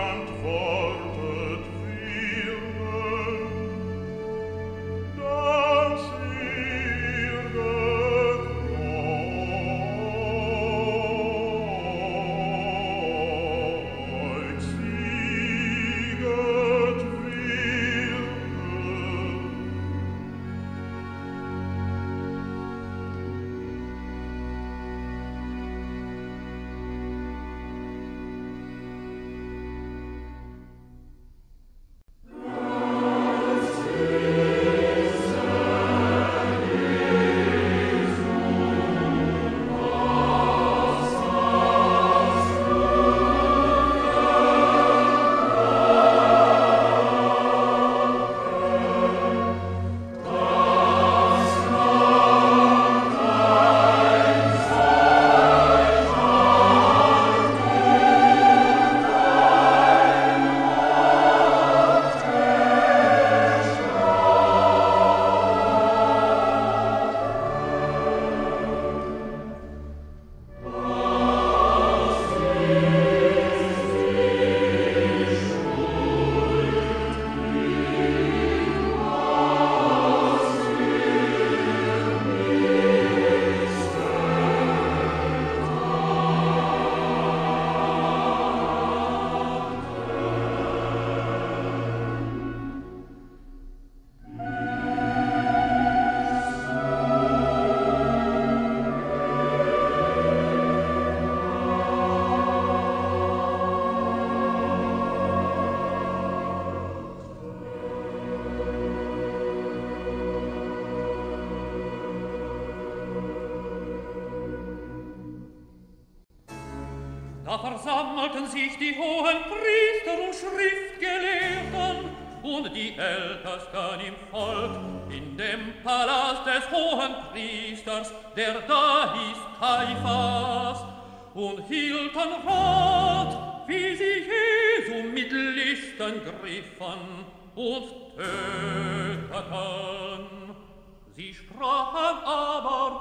Da versammelten sich die hohen Priester und Schriftgelehrten und die Ältesten im Volk in dem Palast des hohen Priesters, der da hieß Kaiphas, und hielten Rat, wie sie Jesu mit Listen griffen und töteten. Sie sprachen aber: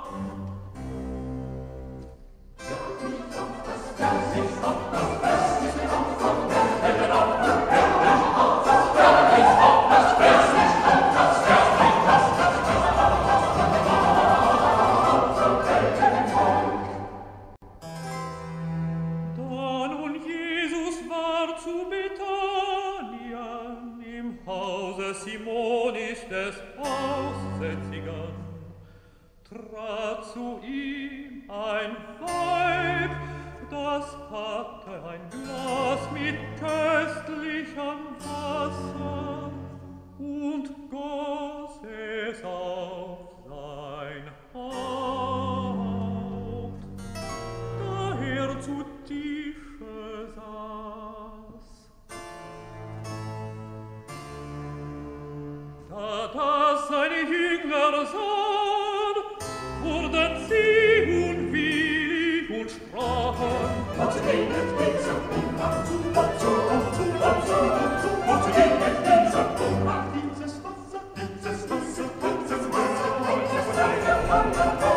Da nun Jesus war zu Bethanien im Hause Simonis des Aussätzigen, trat zu ihm ein Weib, das hatte ein Glas mit köstlichem Wasser und goss es auf sein Haupt, da er zu Tische saß. Da das seine Jünger sahen, wurden sie unwillig und sprachen: Was redet dieser Unmacht zu uns, zu uns, zu uns, zu uns, zu uns, redet dieser Unmacht, dieses Wasser, dieses Wasser, dieses Wasser, dieses Wasser,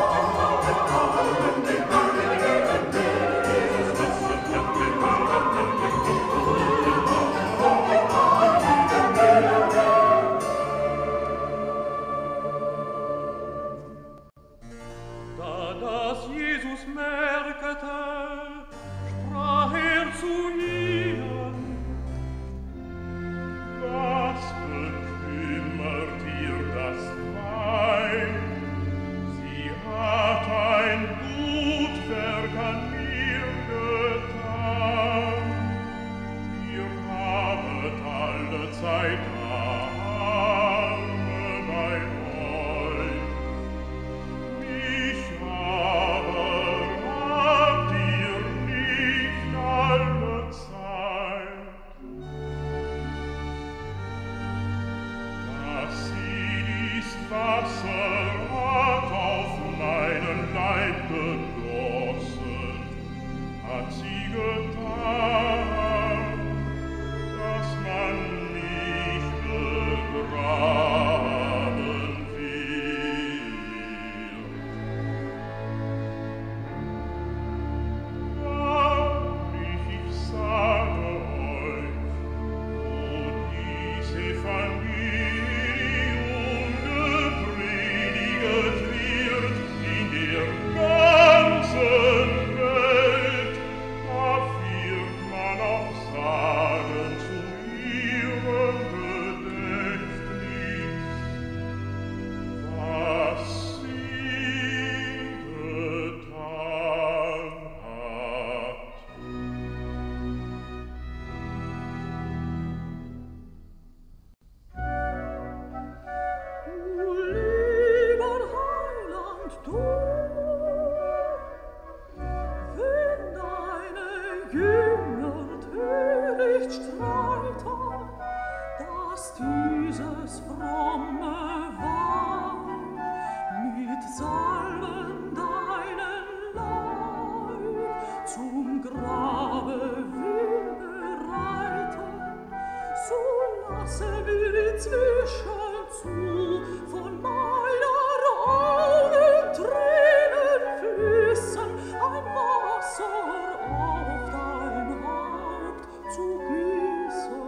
Jesus merkete, sprach zu ihnen: Was bekümmert ihr das Weib? Sie hat ein Gutwerk an mir getan. Ihr habet alle Zeit Arme bei euch. Mich habt ihr nicht alle Zeit. Das sie dies Wasser hat auf meinen Leib gegossen, hat sie getan, dass man mich begraben will. Wahrlich, ich sage euch, streiten, dass dieses fromme Weib mit Salben deinen Leib zum Grabe will bereiten, so lasse mir inzwischen zu von meiner Augen Tränen fließen, ein Wasser auf dein Haupt zu gießen.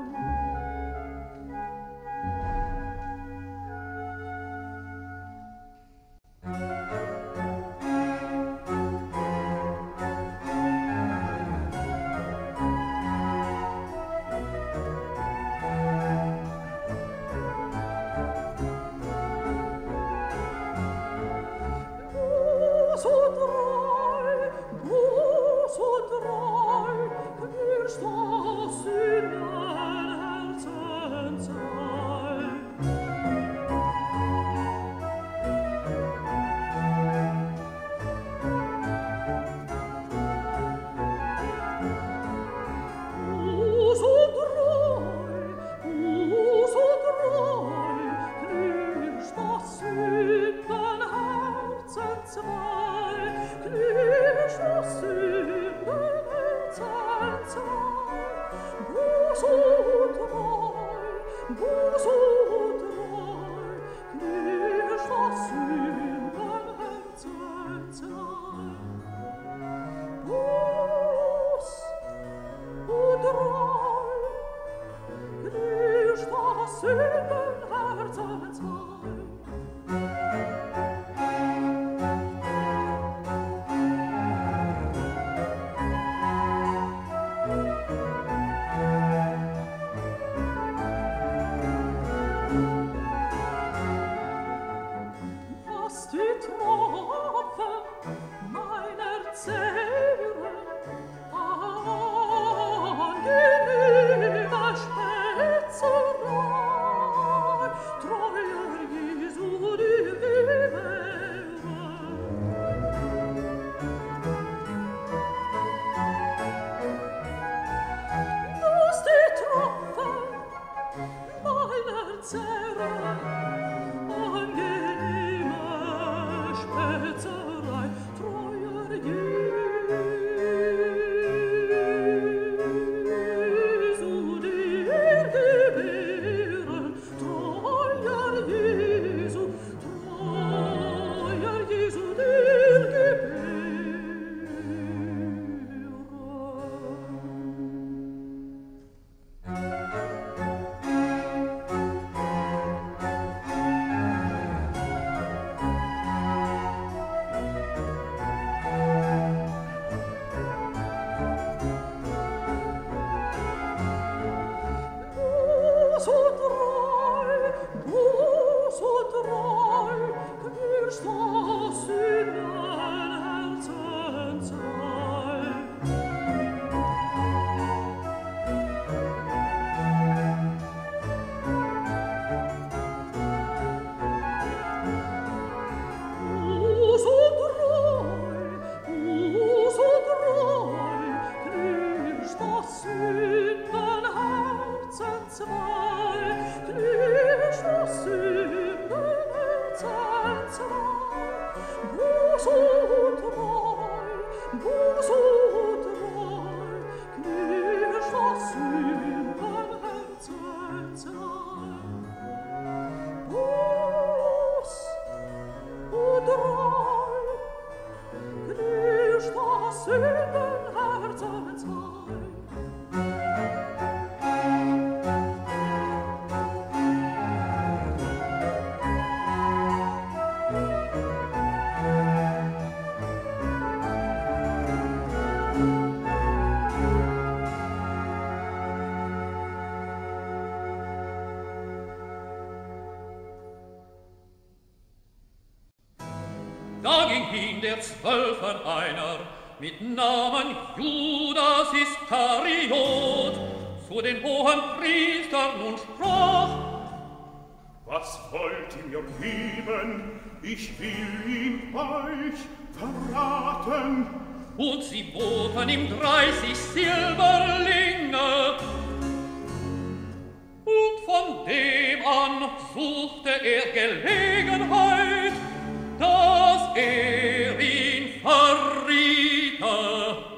Da ging hin der Zwölfen einer, mit Namen Judas Iskariot, zu den hohen Priestern und sprach: Was wollt ihr mir geben? Ich will ihn euch verraten. Und sie boten ihm 30 Silberlinge suchte er Gelegenheit, dass er ihn verriete.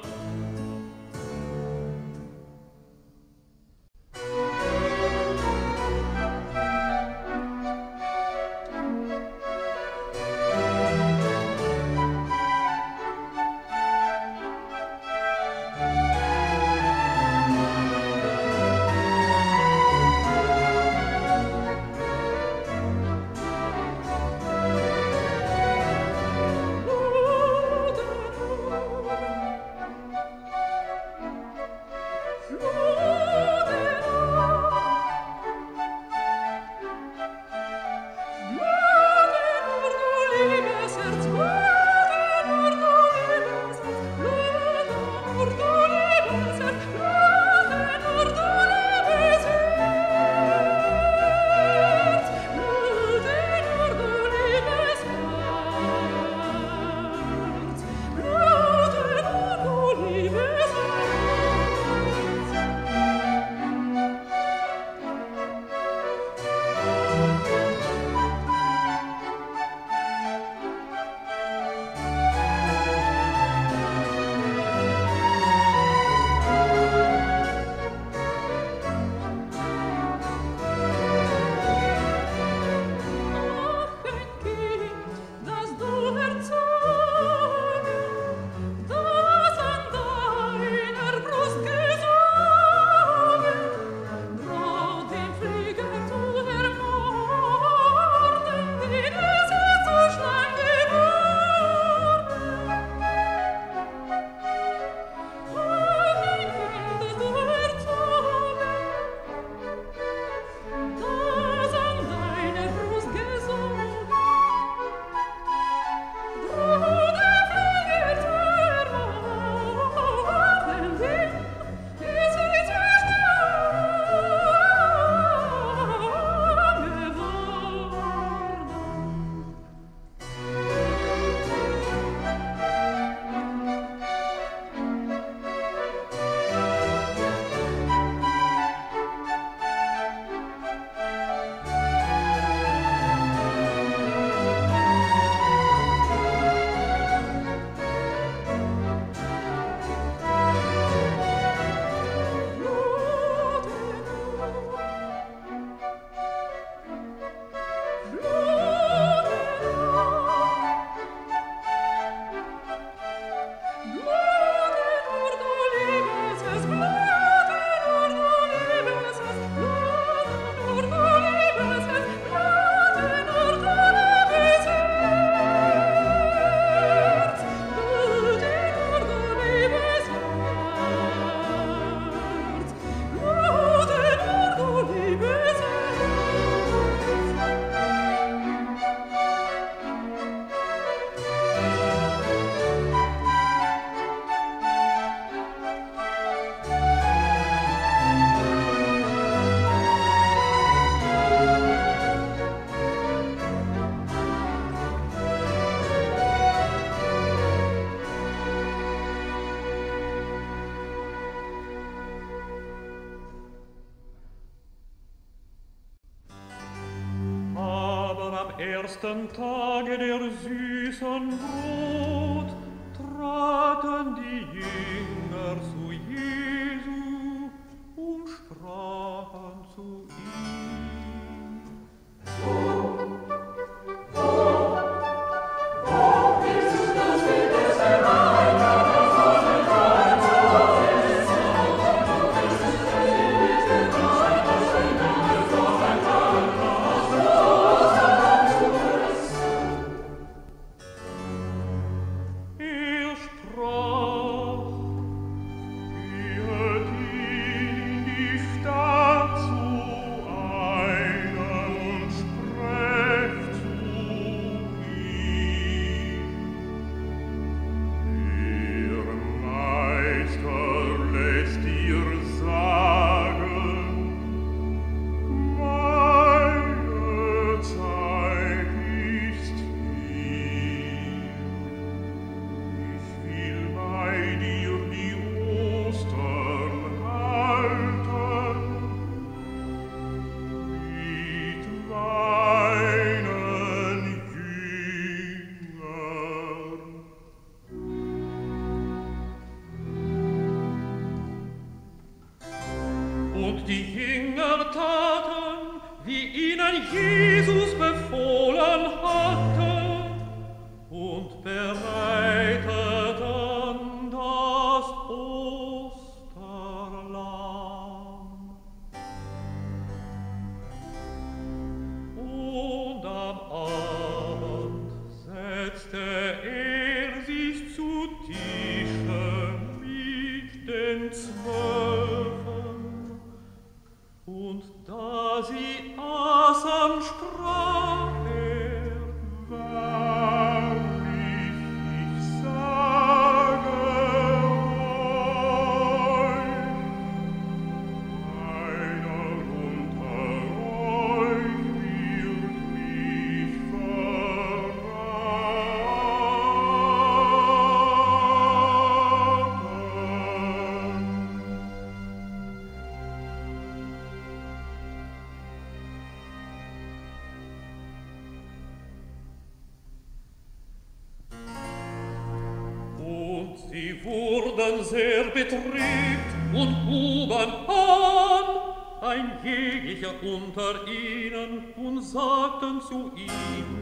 ersten Tage der süßen Brot traten die Jünger zu Jesu und sprachen zu ihm. Stadt zu die Jünger taten, wie ihnen Jesus befohlen hatte, und bereiteten das Osterlamm. Und am Abend setzte er sich zu Tische mit den 12. Und da sie aßen, sprach er: Wahrlich, ich sage euch, einer unter euch wird mich Sie wurden sehr betrübt und huben an, ein jeglicher unter ihnen, und sagten zu ihm: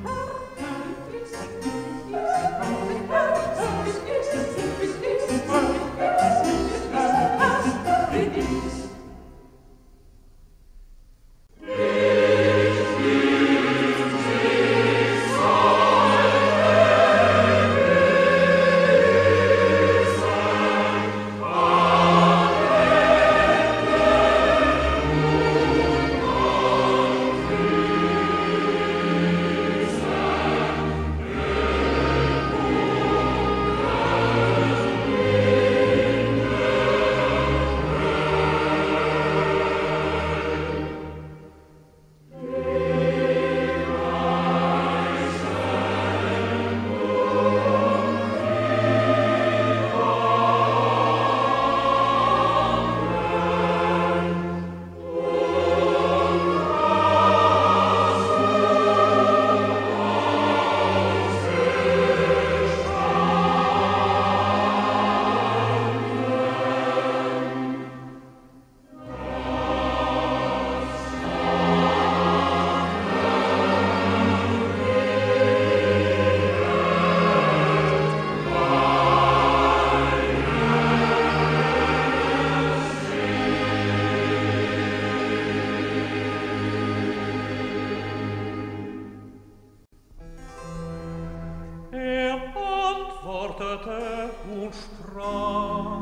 Und sprach: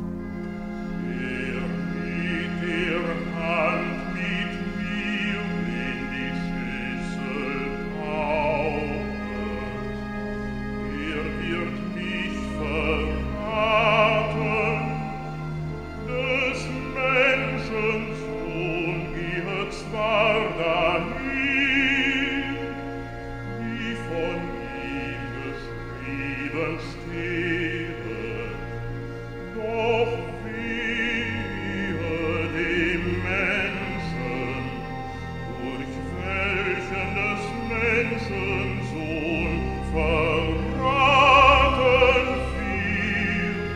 Er hielt der Hand mit mir in die Schüssel tauchen. Er wird mich verraten, des Menschen Sohn gehet zwar dahin, wie von ihm geschrieben steht, doch wehe dem Menschen, durch welchen des Menschen Sohn verraten wird.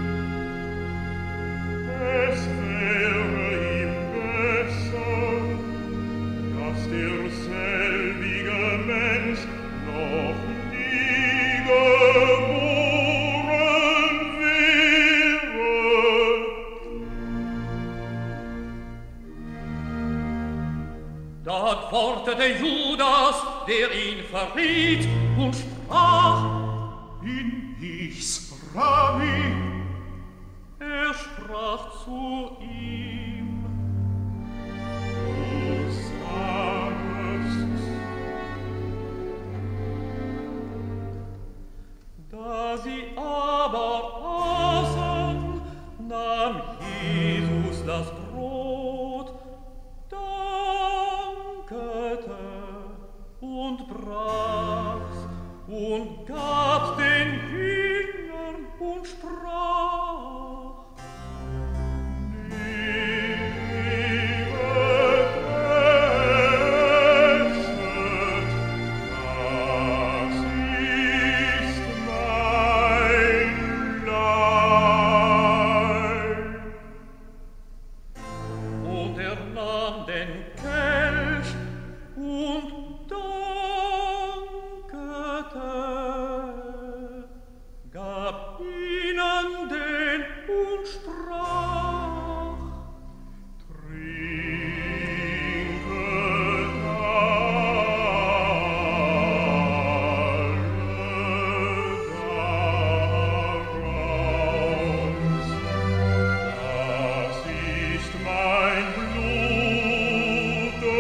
Es wäre ihm besser, dass derselbige Mensch noch nie geboren wäre. Da antwortete Judas, der ihn verriet, und sprach: Bin ich's, Rabbi? Er sprach zu ihm: Du sagst. Da sie aber aßen, nahm Jesus das Brot, dankte und brach's und gab's den Jüngern und sprach: nahm den Kelch und dankete, gab ihnen den und sprach: Trinket alle daraus, das ist mein Blut,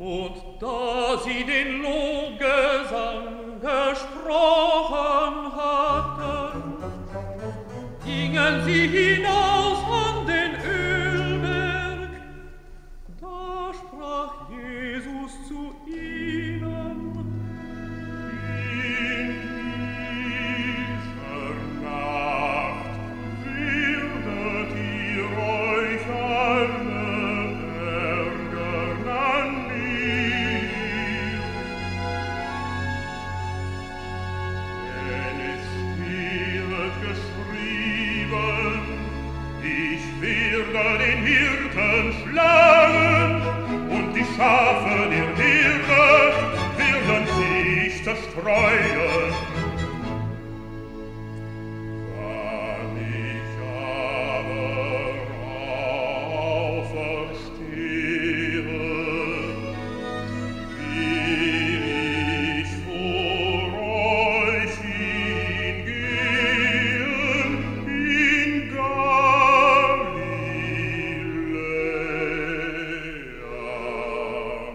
Und da sie den Lobgesang gesprochen hatten, gingen sie hinaus an den Ölberg. Da sprach Jesus zu ihnen: In dieser Nacht werdet ihr euch alle ärgern an mir. Denn es steht geschrieben, ich werde den Hirten schlagen, und die Schafe der Herde werden sich zerstreuen. Wann ich aber auferstehe, will ich vor euch hingehen in Galiläa.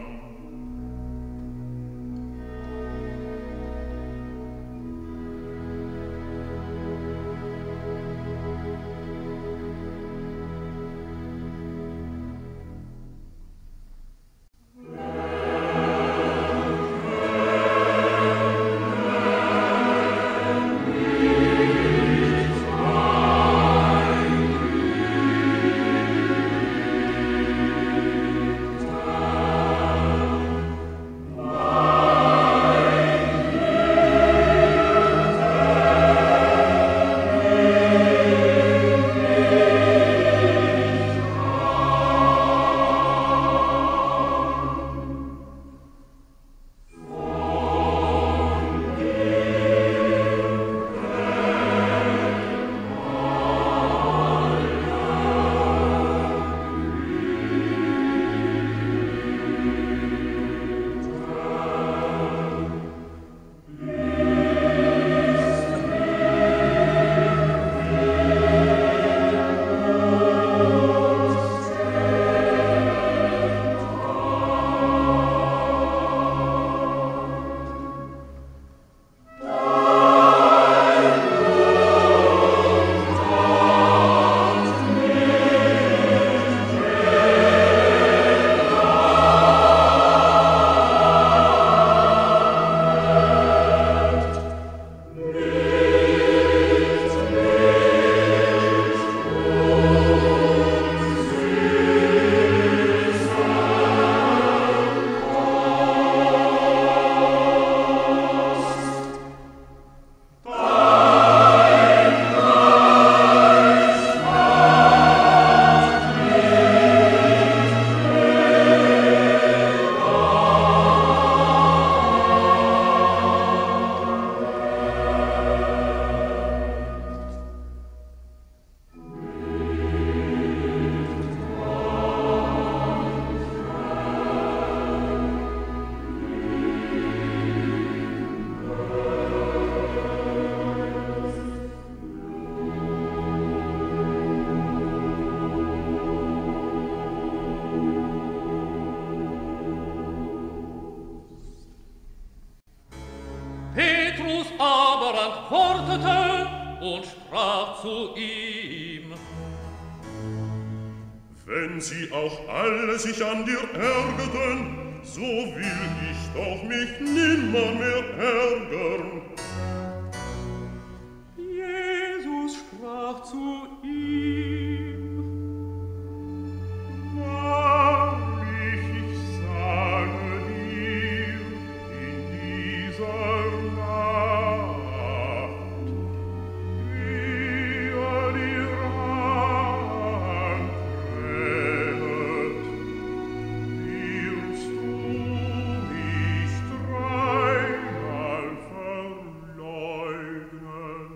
Petrus aber antwortete und sprach zu ihm: Wenn sie auch alle sich an dir ärgerten, so will ich doch mich nimmer mehr ärgern. Jesus sprach zu ihm: Wahrlich, ich sage dir, in dieser Nacht, ehe dir Hand krähet, wirst du mich dreimal verleugnen.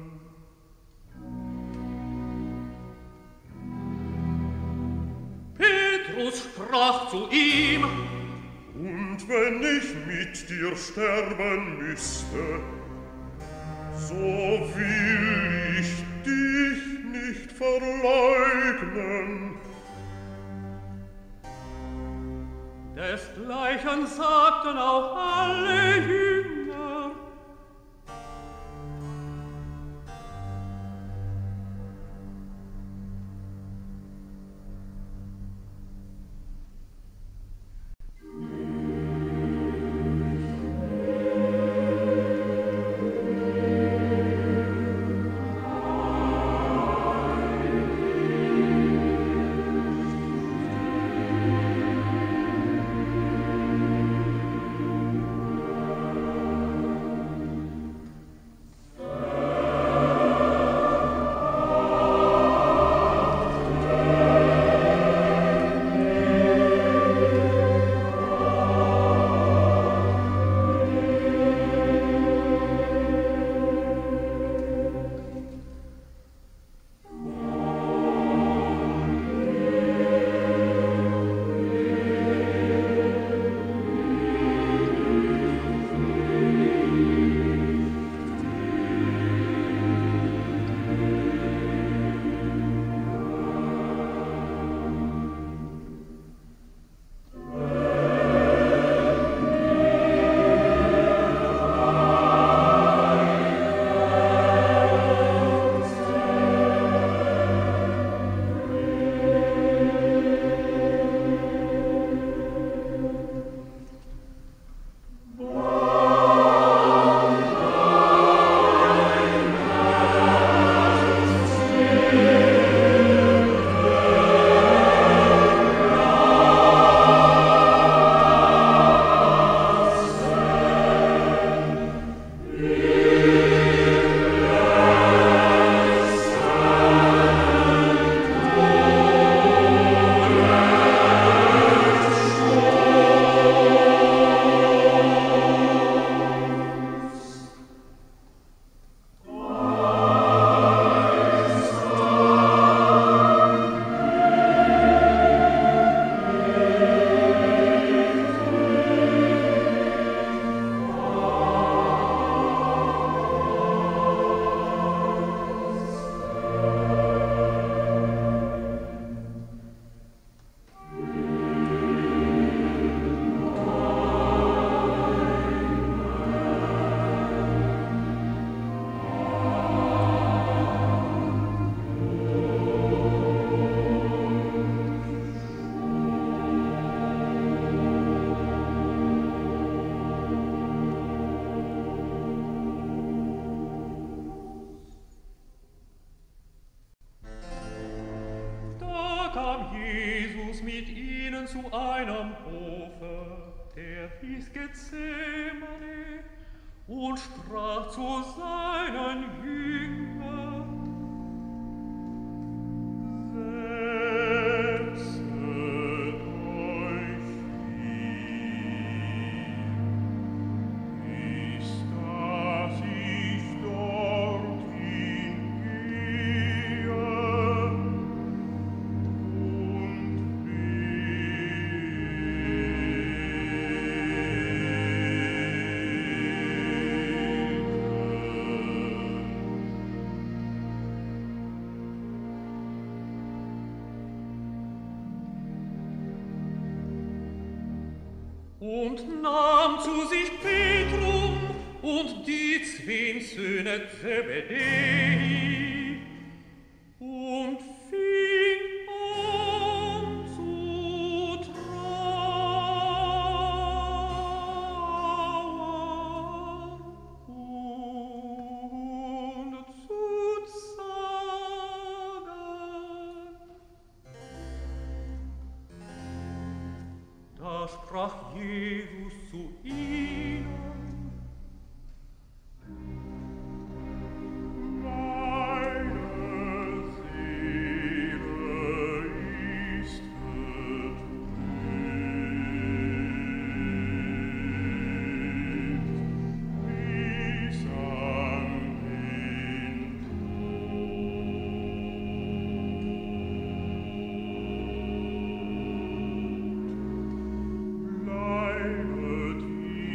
Petrus sprach zu ihm: Und wenn ich mit dir sterben müsste, so will ich dich nicht verleugnen. Desgleichen sagten auch alle Jünger. Zu einem Hofe, der hieß Gethsemane, und sprach zu seinen Jüngern: Setzt euch hier, bis dass ich dorthin gehe und und nahm zu sich Petrum und die 2 Söhne Zebedei und fing an zu trauern und zu zagen. Da sprach Jesus zu ihnen: Meine Seele ist betrübt bis an den Tod. Bleibet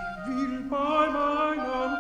will bei meiner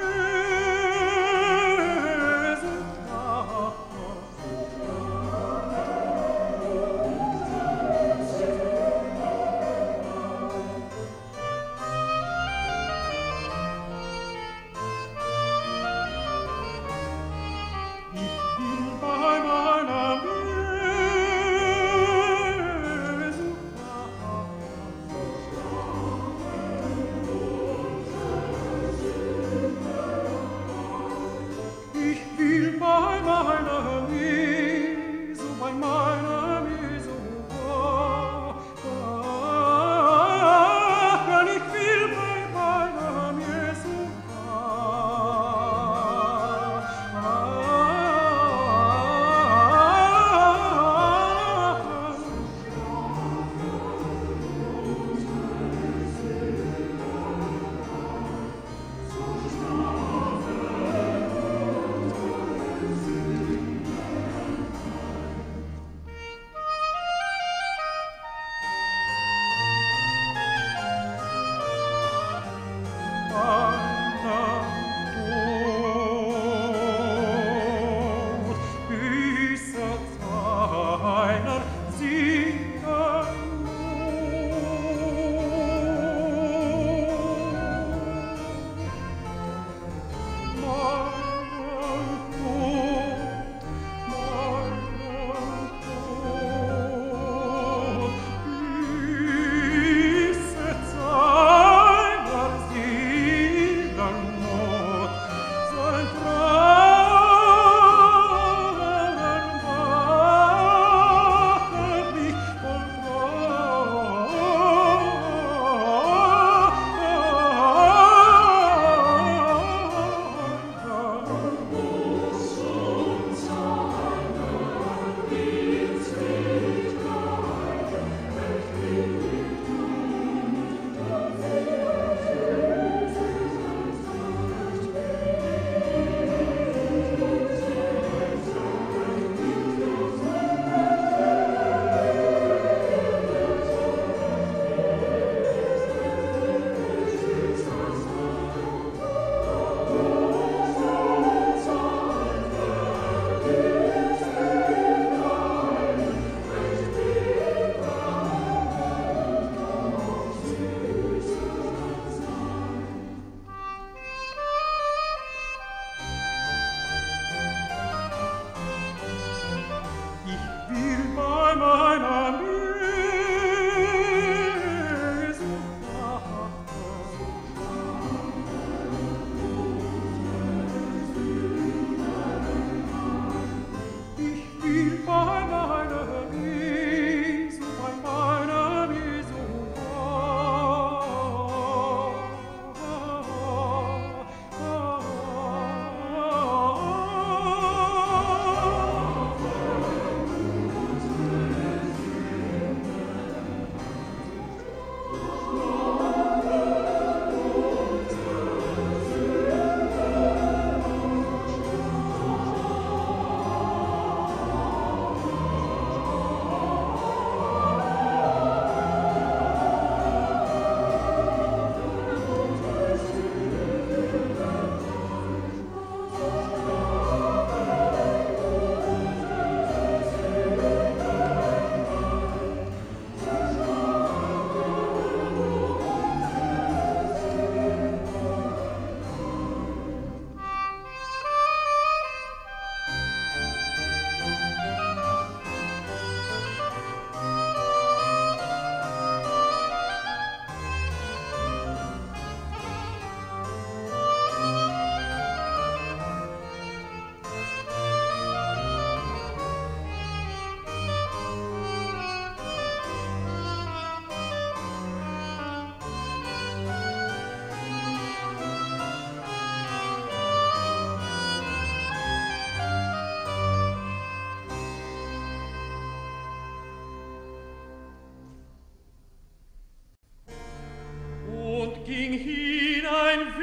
ging hin ein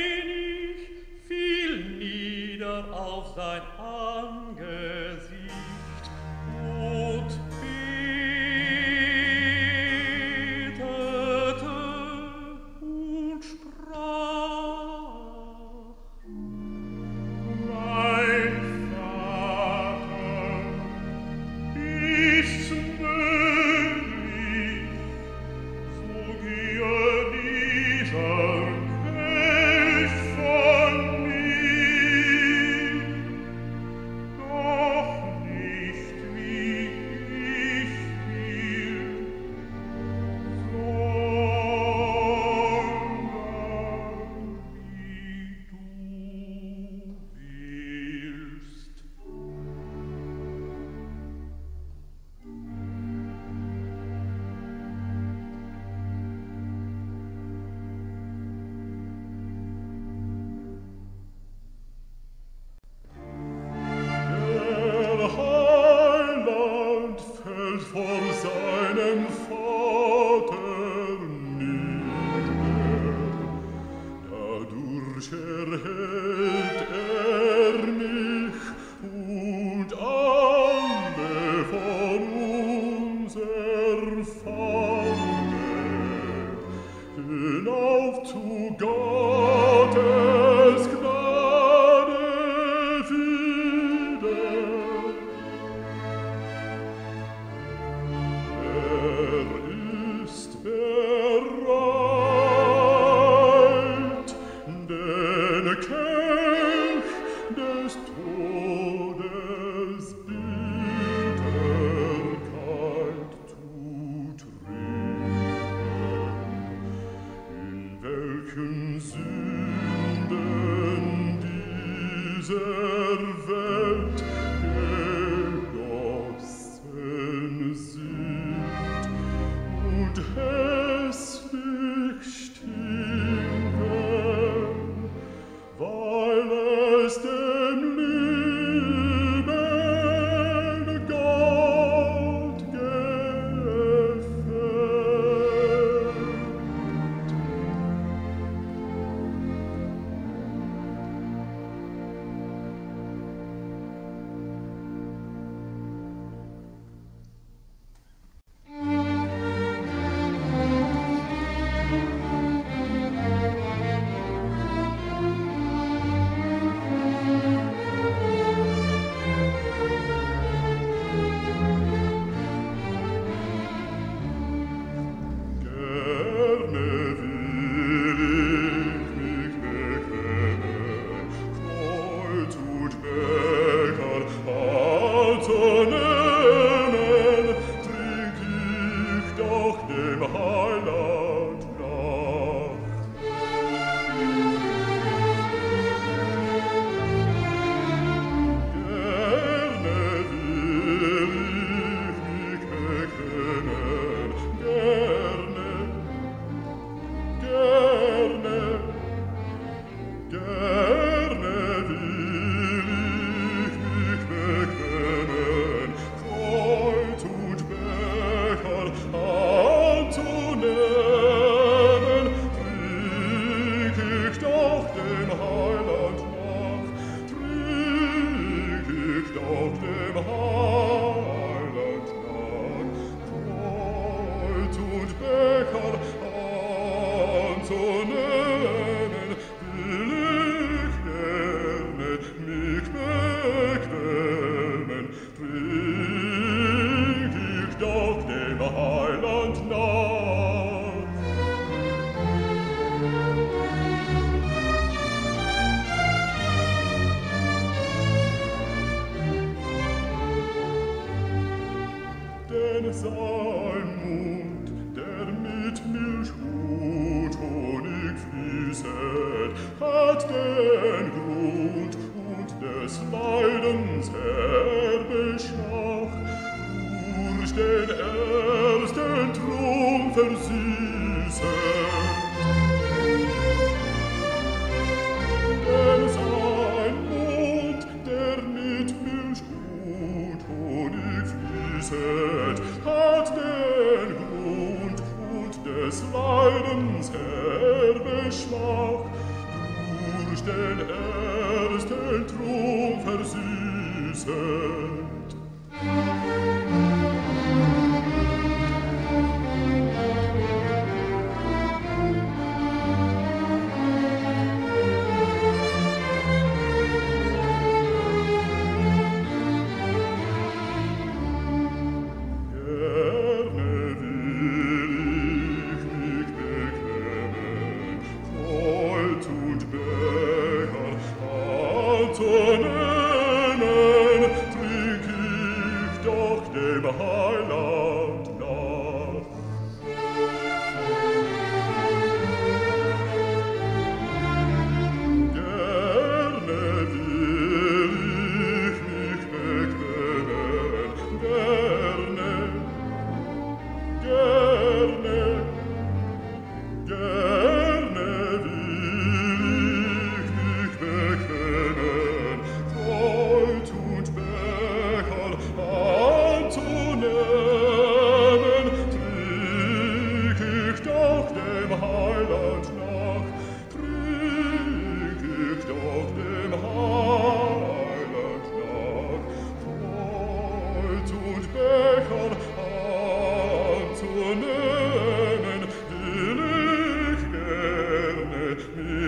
wenig, fiel nieder auf sein Angesicht und betete und sprach: Wodurch erhält mich und alle von uns erfangen, hinauf zu Gottes Gnade wieder. Ist bereit, den Kelch des Todes Bitterkeit zu trinken, in welchen Sünden dieser Welt gegossen sind und hässlich stinken, weil es dem lieben Gott gefällt. Gerne will ich mich bekennen, Kreuz und Becher anzunehmen, trink ich doch dem Heiland nach. Gerne will ich mich bekennen, gerne will ich mich bekennen, Kreuz und Becher anzunehmen, trink ich doch dem Heiland nach, trink ich doch dem Heiland nach, Kreuz und Becher anzunehmen, will ich gerne mich bequemen, trink ich doch dem Heiland nach. Denn sein Mund, der mit Milch und Honig fließet, hat den Grund und des Leidens Erbeschmach durch den ersten Trunk versüßet. Denn sein Mund, der mit Milch und Honig fließet, hat den Grund und des Leidens Erbeschmach durch den ersten Trunk versüßet. Gerne will ich mich bekennen, Kreuz und Becher anzunehmen, trink ich doch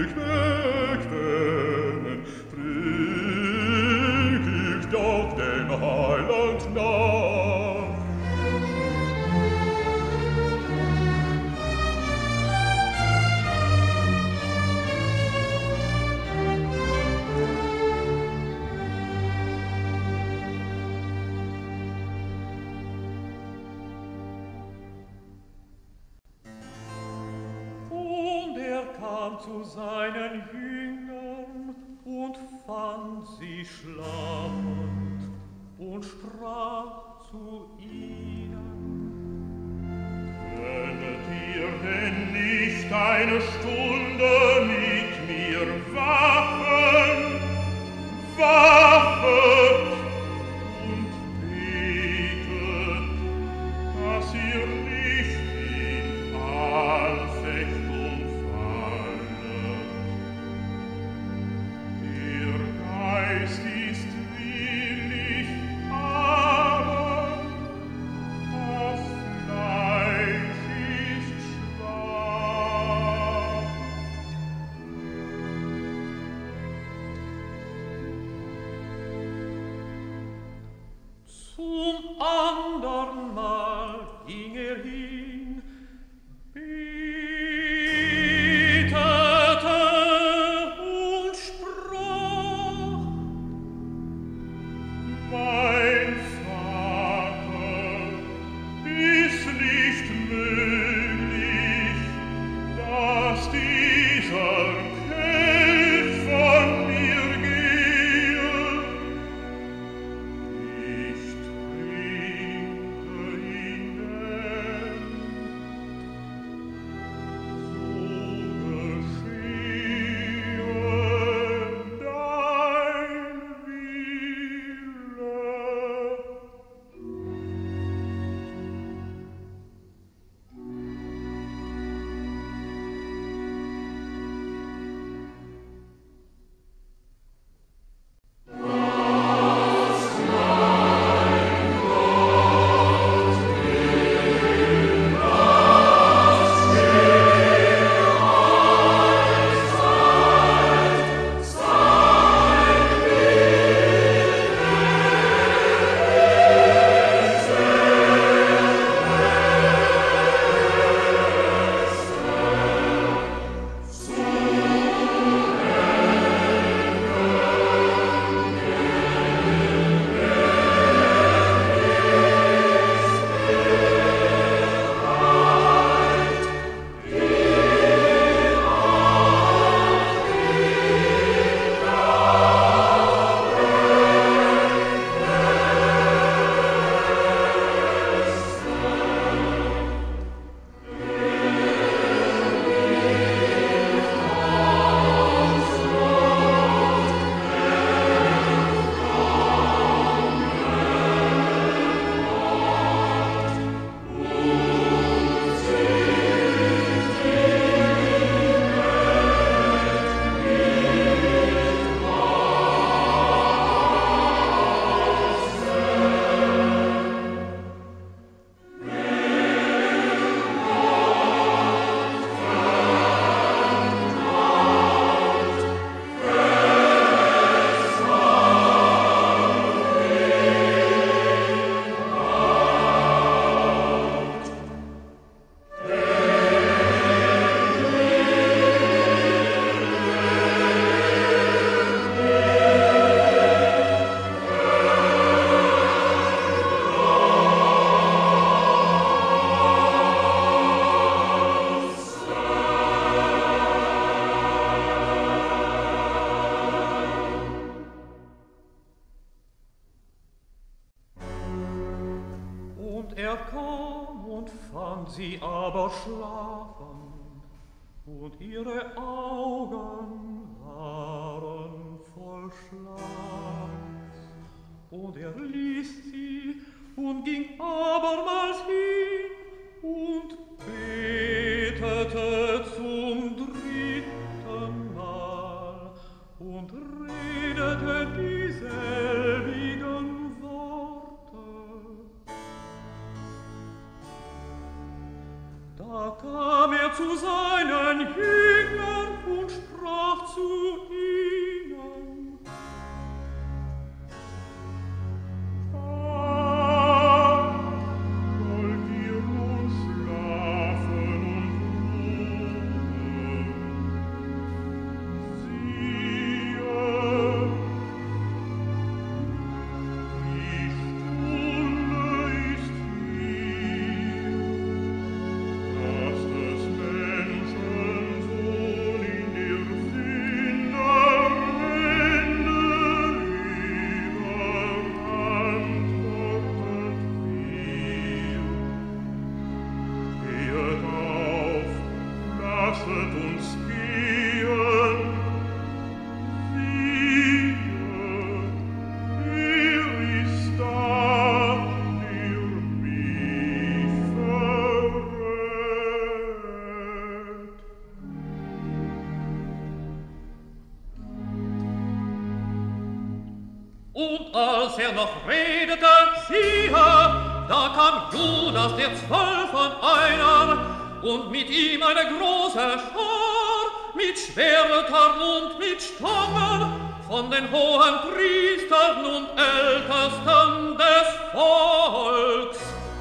mich wegnehmen, trink ich doch dem Heiland nach. Zu seinen Jüngern und fand sie schlafend und sprach zu ihnen: Könnet ihr denn nicht eine Stunde mit mir wachen? Wachet und betet, dass ihr nicht in Anfechtung fallet. Der Geist ist willig, aber das Fleisch ist schwach. Zum andern Mal ging hin, betete und sprach: Mein Vater, ist nicht möglich, dass dieser Kelch von mir gehe. Ich trinke ihn denn, so geschehe dein Wille. Er kam und fand sie aber schlafen, und ihre Augen waren voll Schlafs. Und er ließ sie und ging abermals hin und betete zum dritten Mal und redete dieselbigen Worte. Da kam er zu seinen Jüngern und sprach: Und als noch redete, siehe, da kam Judas, der 12 von einer, und mit ihm eine große Schar, mit Schwertern und mit Stangen, von den hohen Priestern und Ältesten des Volks.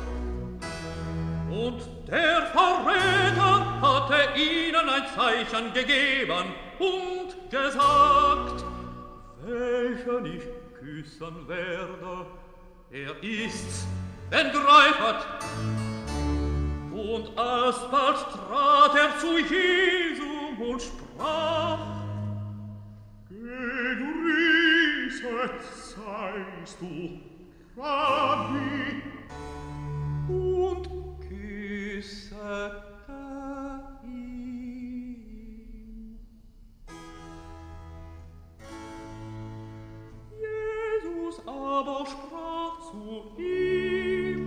Und der Verräter hatte ihnen ein Zeichen gegeben und gesagt, welchen ich küssen werde, er ist's, entgreifet. Und alsbald trat er zu Jesum und sprach, Gegrüßet seist du, Rabbi, und küssete ihn. Jesus aber sprach zu ihm,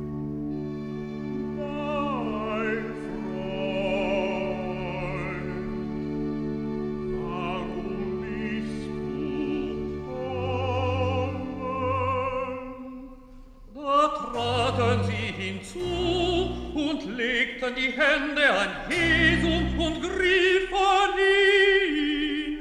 mein Freund, warum bist du gekommen? da traten sie hinzu und legten die Hände an Jesum und riefen ihn.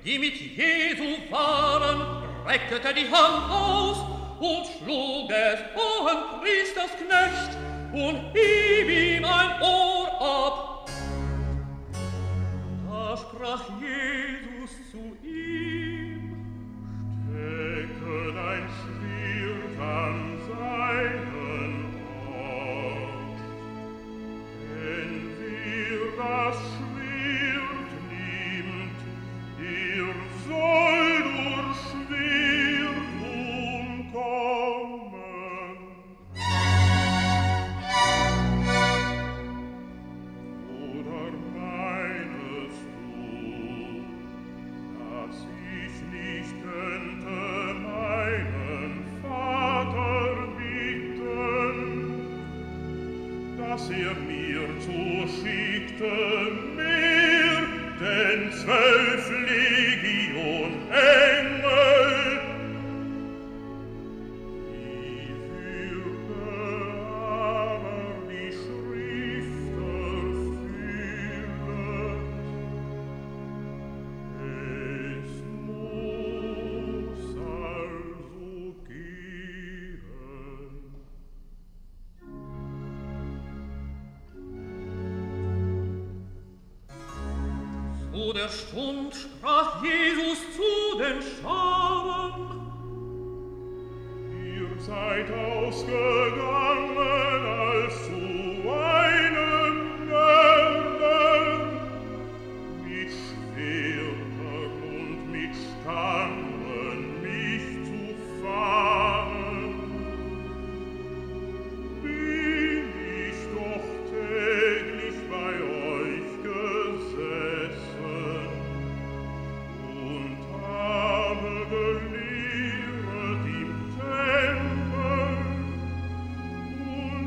die mit Jesu waren, reckte die Hand aus und schlug des hohen Priesters Knecht und hieb ihm ein Ohr ab. Da sprach Jesus zu ihm: Stecke dein Schwert an seinen Ort, denn wer das Schwert nimmt, der soll durch Schwert umkommen. Oder meinest du, dass ich nicht könnte meinen Vater bitten, dass mir zuschickte mehr denn 12 Legion Engel? Wie würde aber die Schrift erfüllen? Es muss also gehen. Zu der Stund sprach Jesus zu den Scharen: Ihr seid ausgegangen als zu einem Mörder, mit Schwertern und mit Stangen mich zu fangen. Bin ich doch täglich bei euch gesessen und habe gelehrt im Tempel, und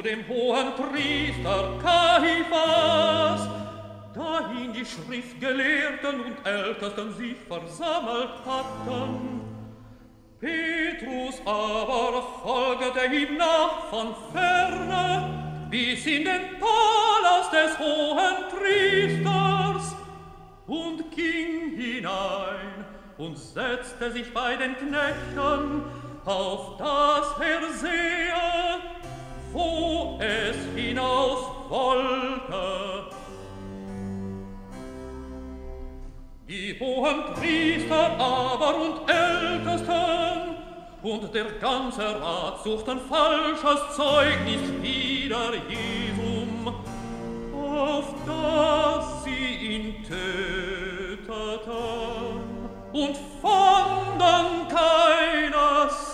zu dem hohen Priester Kaiphas, dahin die Schriftgelehrten und Ältesten sich versammelt hatten. Petrus aber folgte ihm nach von ferne, bis in den Palast des hohen Priesters, und ging hinein und setzte sich bei den Knechten, auf das er sehe, wo es hinaus wollte. Die hohen Priester aber und Ältesten und der ganze Rat suchten falsches Zeugnis wider Jesum, auf das sie ihn töteten, und fanden keines.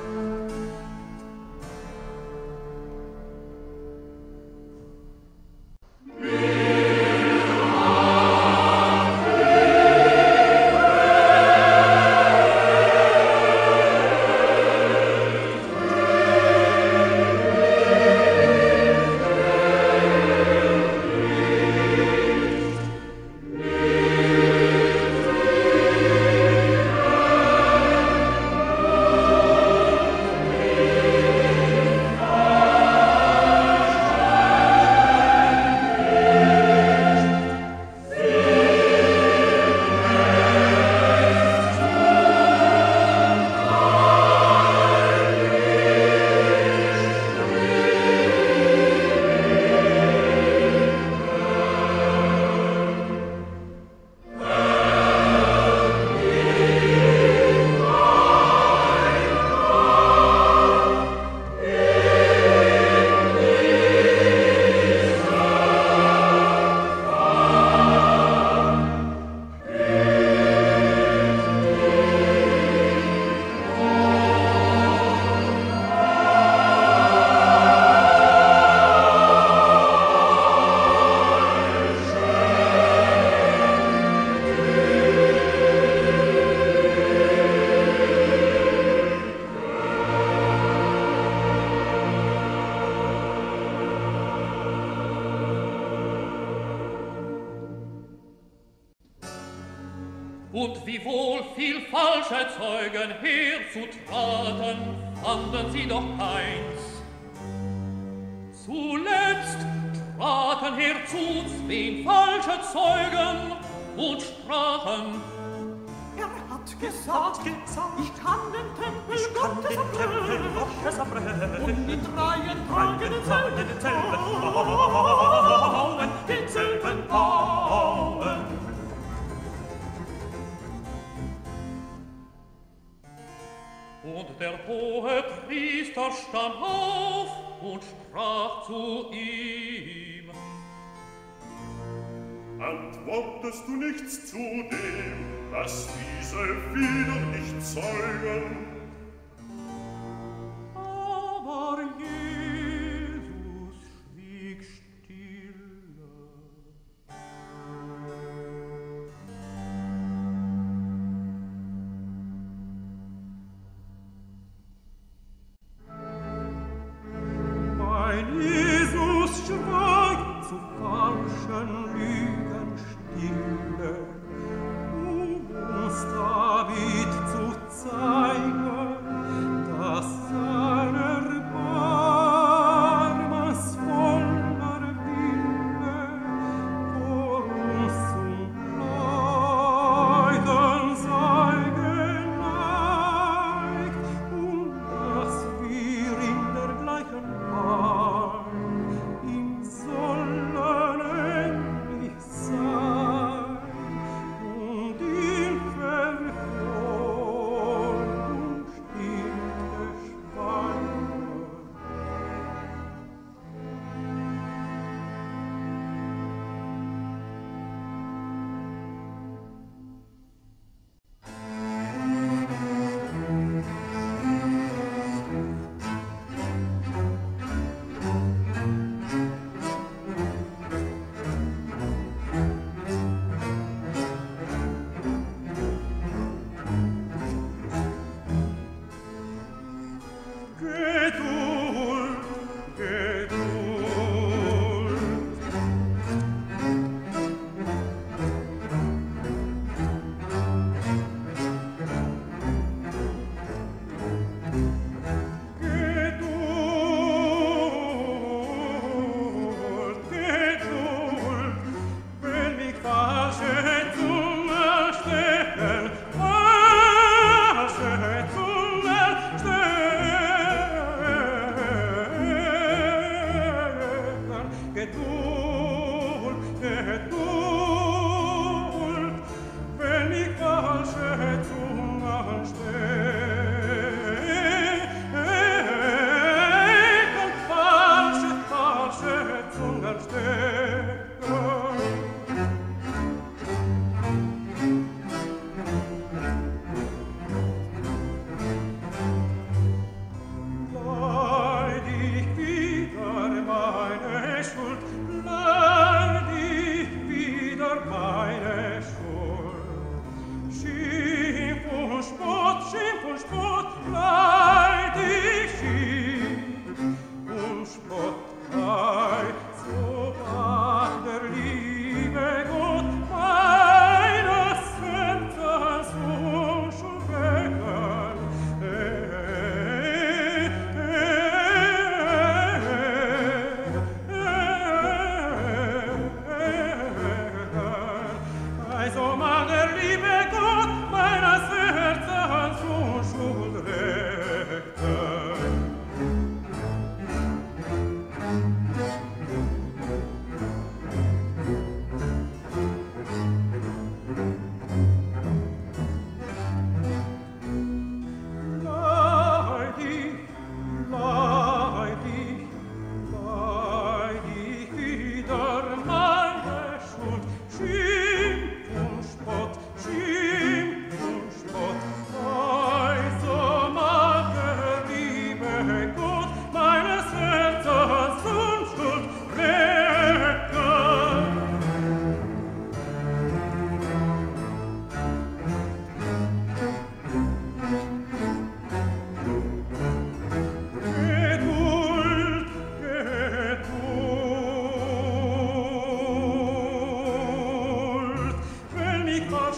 Und wiewohl viel falsche Zeugen herzutraten, fanden sie doch keins. Zuletzt traten herzu 2 falsche Zeugen und sprachen: Er hat gesagt, ich kann den Tempel Gottes abbrennen und in 3 Tagen denselben bauen. Und der hohe Priester stand auf und sprach zu ihm: Antwortest du nichts zu dem, dass diese wieder nicht zeugen? Aber Jesus schwieg stille. Jesus schweigt zu falschen Lügen stille, um uns David zu zeigen,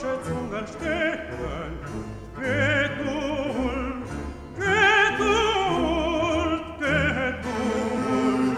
falsche Zungen stecken. Geduld, Geduld, Geduld.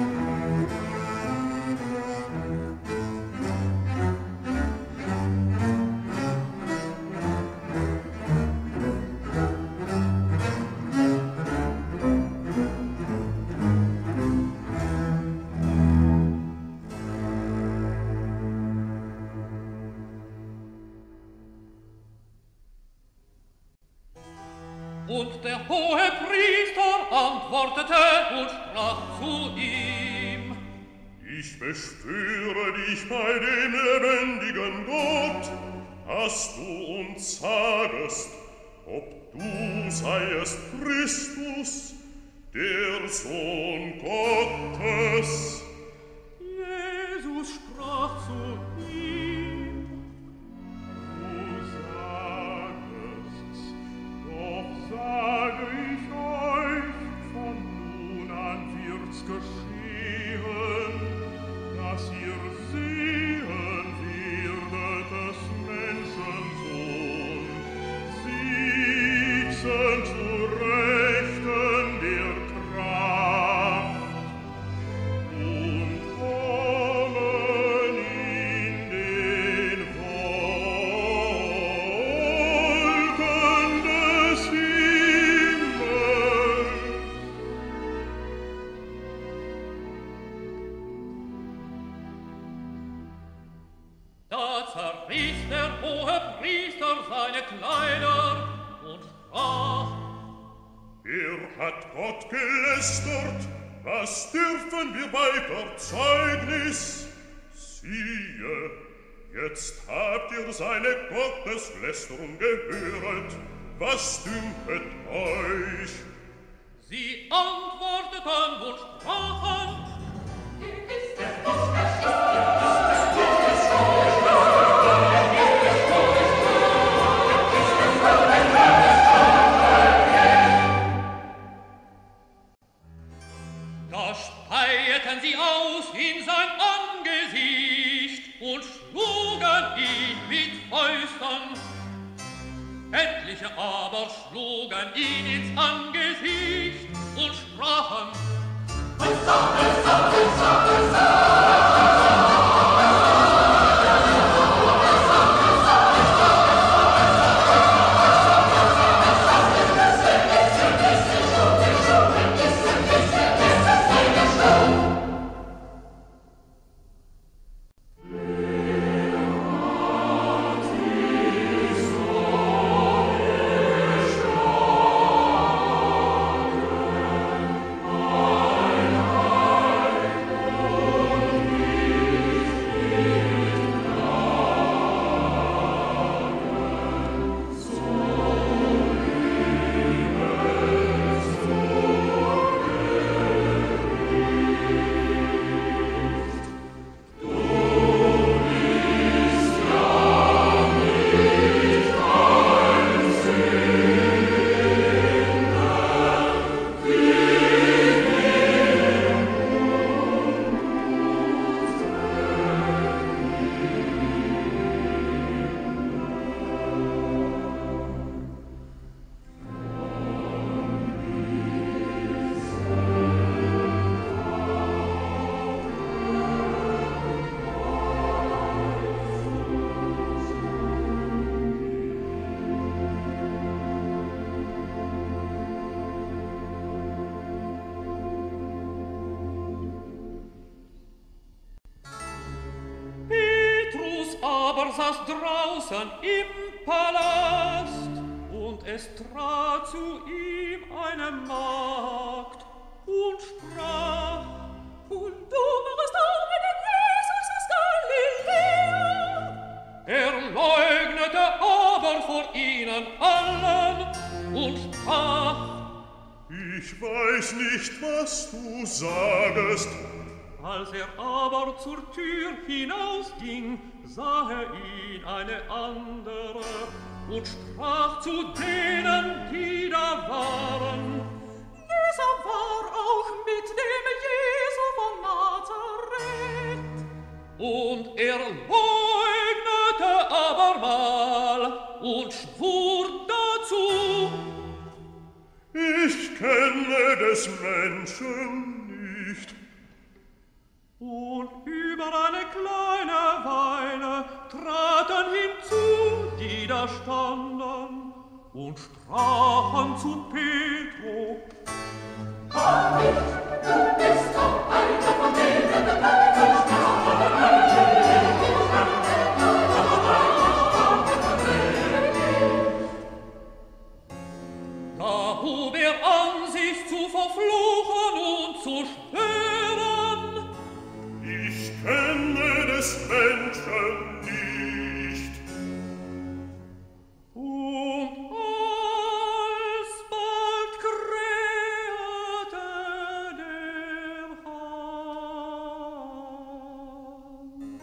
Und der hohe Priester antwortete und sprach zu ihm: Ich bespüre dich bei dem lebendigen Gott, dass du uns sagest, ob du seiest Christus, der Sohn Gottes. Jesus sprach zu ihm: Du sagest's, doch sage ich euch, von nun an wird's geschehen, dass ihr sehen werdet des Menschen Sohn, sitzen zu Rechten der Kraft und kommen in den Wolken des Himmels. Da zerriss der hohe Priester seine Kleider und sprach: Er hat Gott gelästert, was dürfen wir bei Verzeugnis? Siehe, jetzt habt ihr seine Gotteslästerung gehört, was dünket euch? Sie antworteten und sprachen: Da speieten sie aus in sein Angesicht und schlugen ihn mit Fäusten. Etliche aber schlugen ihn ins Angesicht und sprachen: saß draußen im Palast, und es trat zu ihm eine Magd und sprach: Und du warst auch mit dem Jesus aus Galiläa. Er leugnete aber vor ihnen allen und sprach: Ich weiß nicht, was du sagest. Als er aber zur Tür hinausging, sah er ihn eine andere und sprach zu denen, die da waren: Dieser war auch mit dem Jesu von Nazareth. Und er leugnete abermals und schwur dazu. Ich kenne des Menschen nicht. Und über eine kleine Weile traten hinzu, die da standen, und sprachen zu Petro: Komm nicht, du bist doch einer von denen, da hob an, sich zu verfluchen und zu schwören: Ich kenne des Menschen nicht. Und alsbald krähte der Hahn.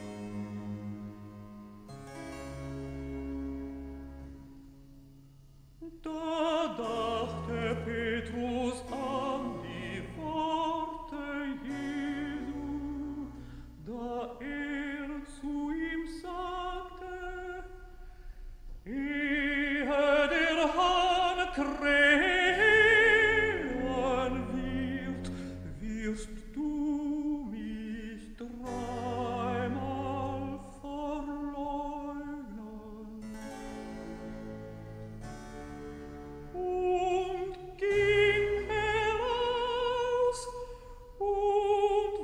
Da dachte Petrus an die Worte Jesu, da zu ihm sagte: Ehe der Hahn krähen wird, wirst du mich dreimal verleugnen. Und ging heraus und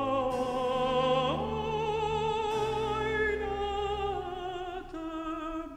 weinete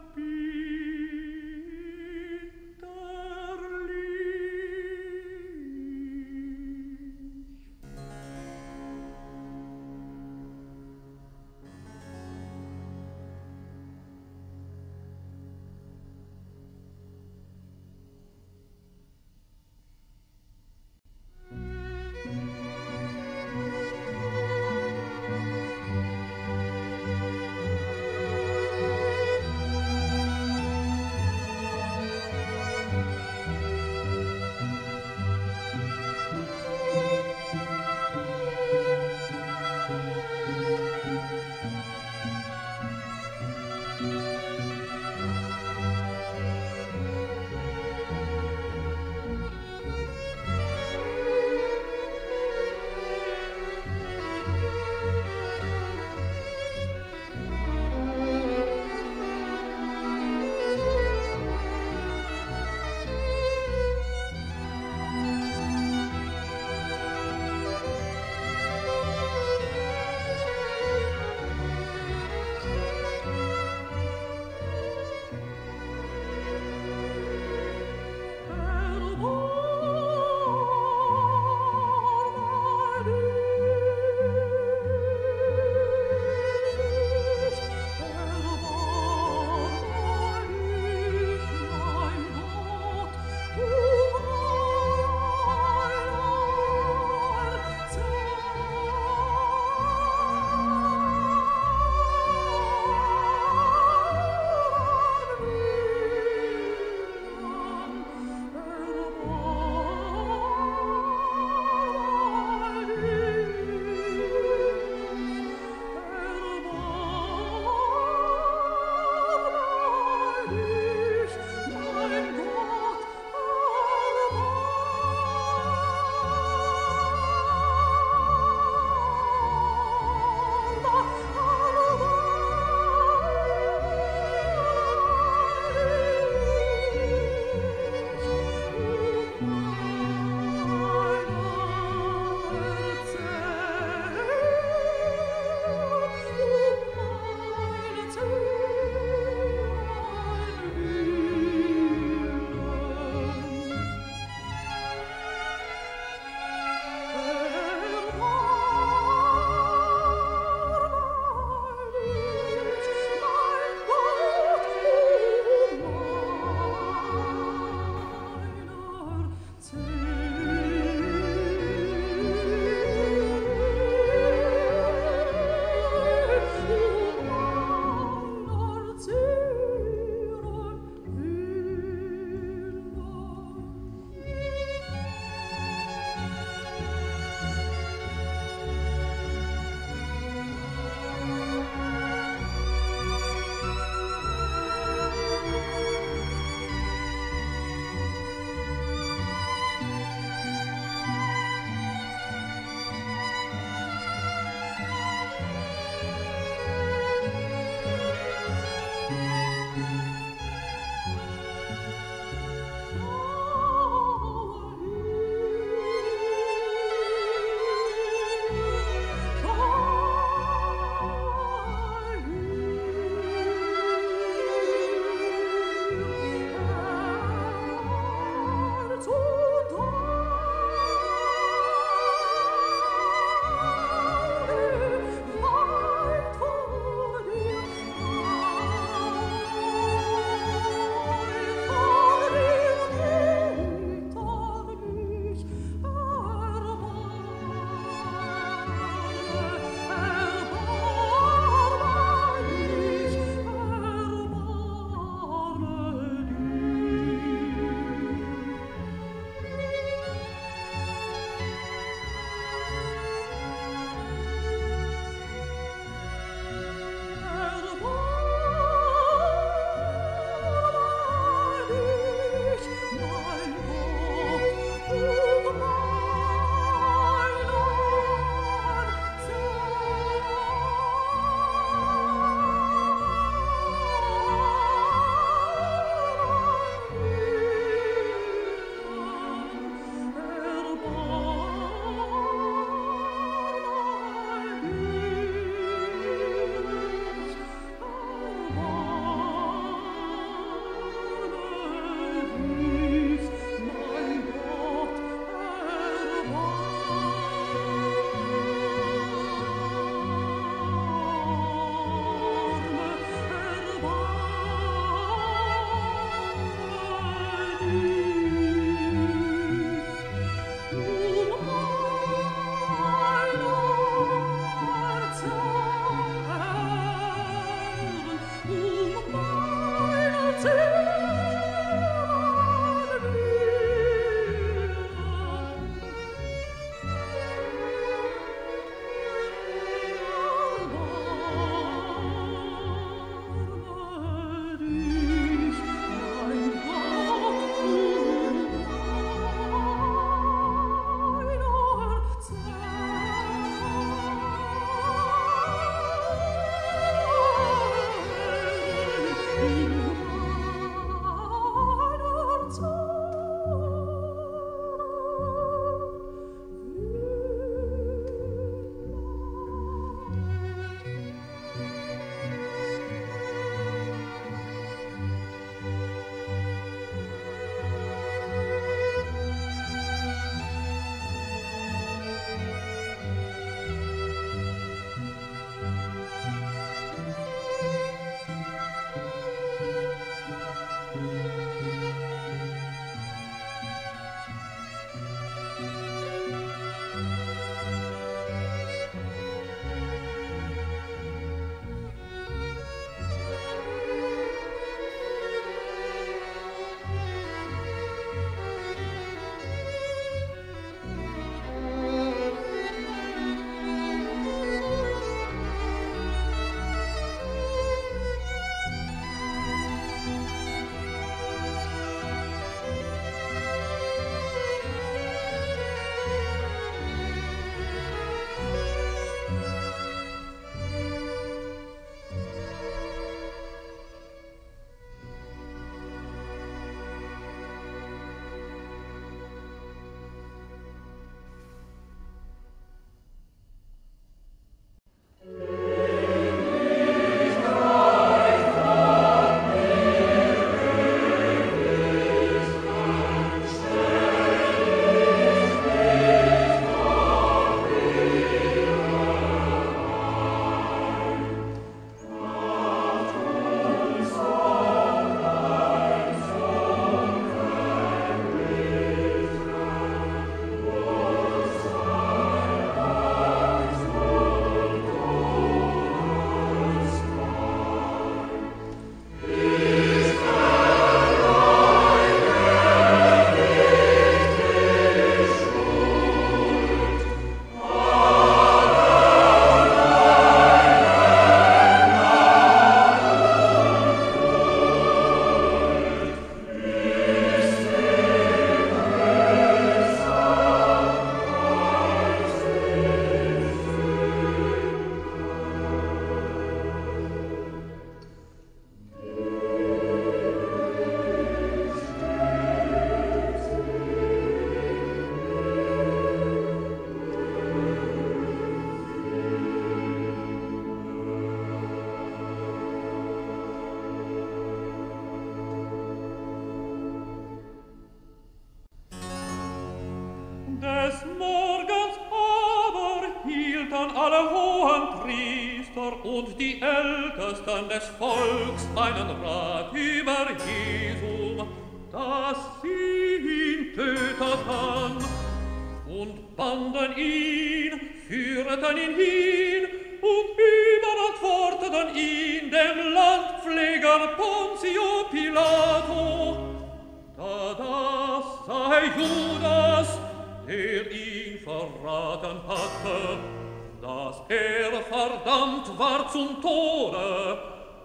hielten alle hohen Priester und die Ältesten des Volks einen Rat über Jesum, dass sie ihn töteten, und banden ihn, führten ihn hin und überantworteten ihn dem Landpfleger Pontio Pilato. Da das sei Judas, der ihn verraten hatte, dass er verdammt war zum Tode,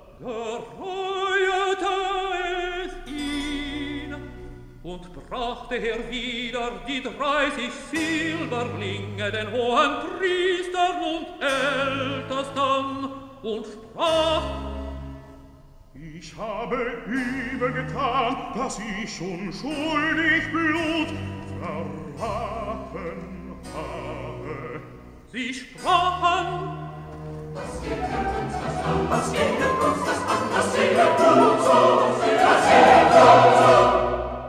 gereute es ihn und brachte er wieder die 30 Silberlinge den hohen Priestern und Ältesten und sprach: Ich habe übel getan, dass ich unschuldig Blut verraten habe. Sie sprachen: Was geht uns das an? Was geht uns das an? Das sehen uns so, das sehen uns so.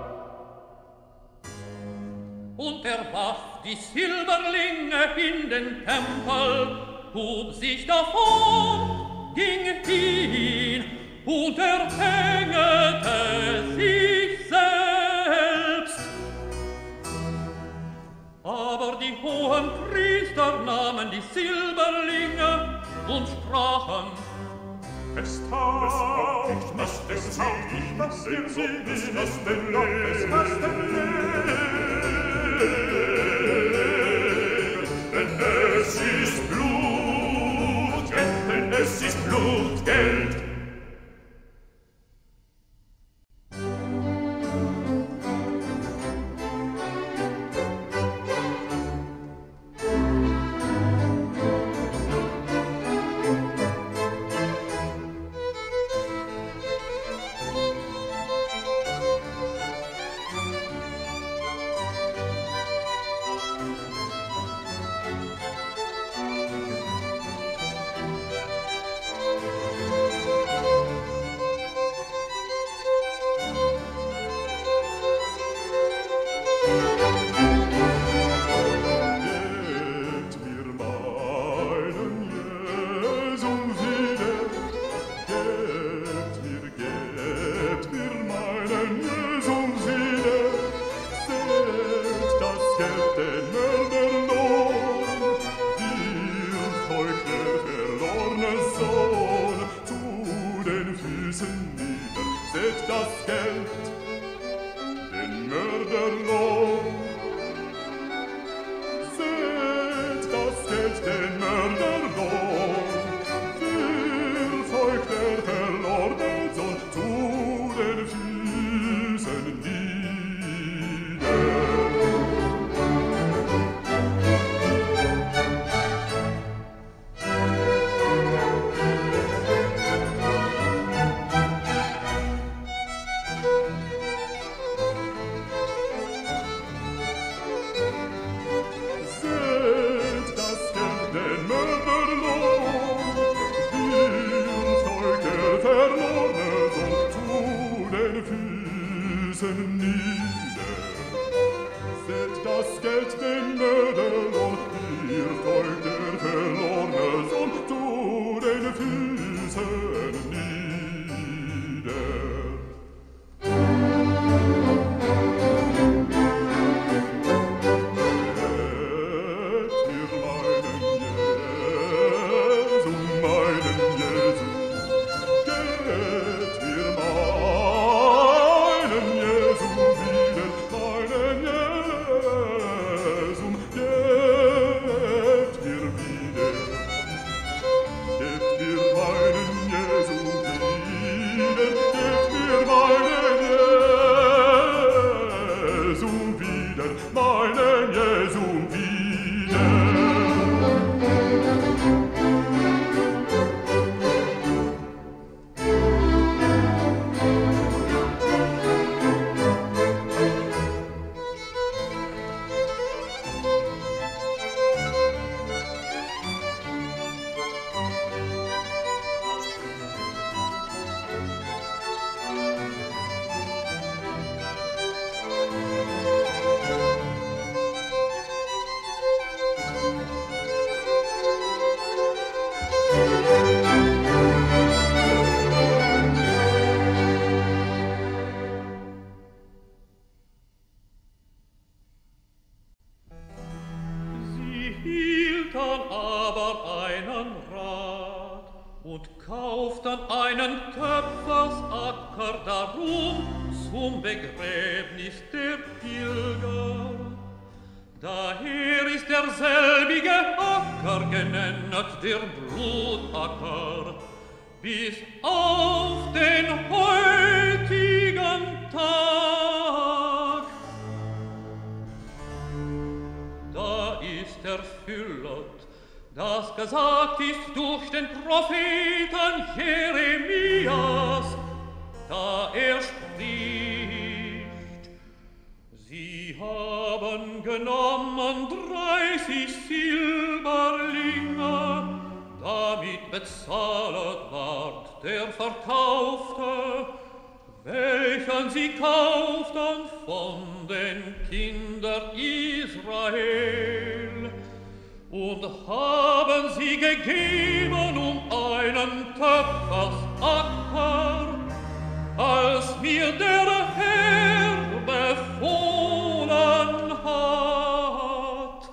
Und er warf die Silberlinge in den Tempel, hob sich davon, ging hin und erhängete sich selbst. Aber die hohen Priester nahmen die Silberlinge und sprachen: Es taugt nicht, was wir sehen, es denn denn es ist Blutgeld, denn es ist Blutgeld. Töpfer einen Rat und kauft an einen Töpfersacker darum zum Begräbnis der Pilger. Daher ist derselbige Acker genannt der Blutacker, bis auf den heutigen Tag. Da ist erfüllt, das gesagt ist durch den Propheten Jeremias, da er spricht: Sie haben genommen 30 Silberlinge, damit bezahlet ward der Verkaufte, welchen sie kauften von den Kindern Israel, und haben sie gegeben einen Töpfersacker, als mir der Herr befohlen hat.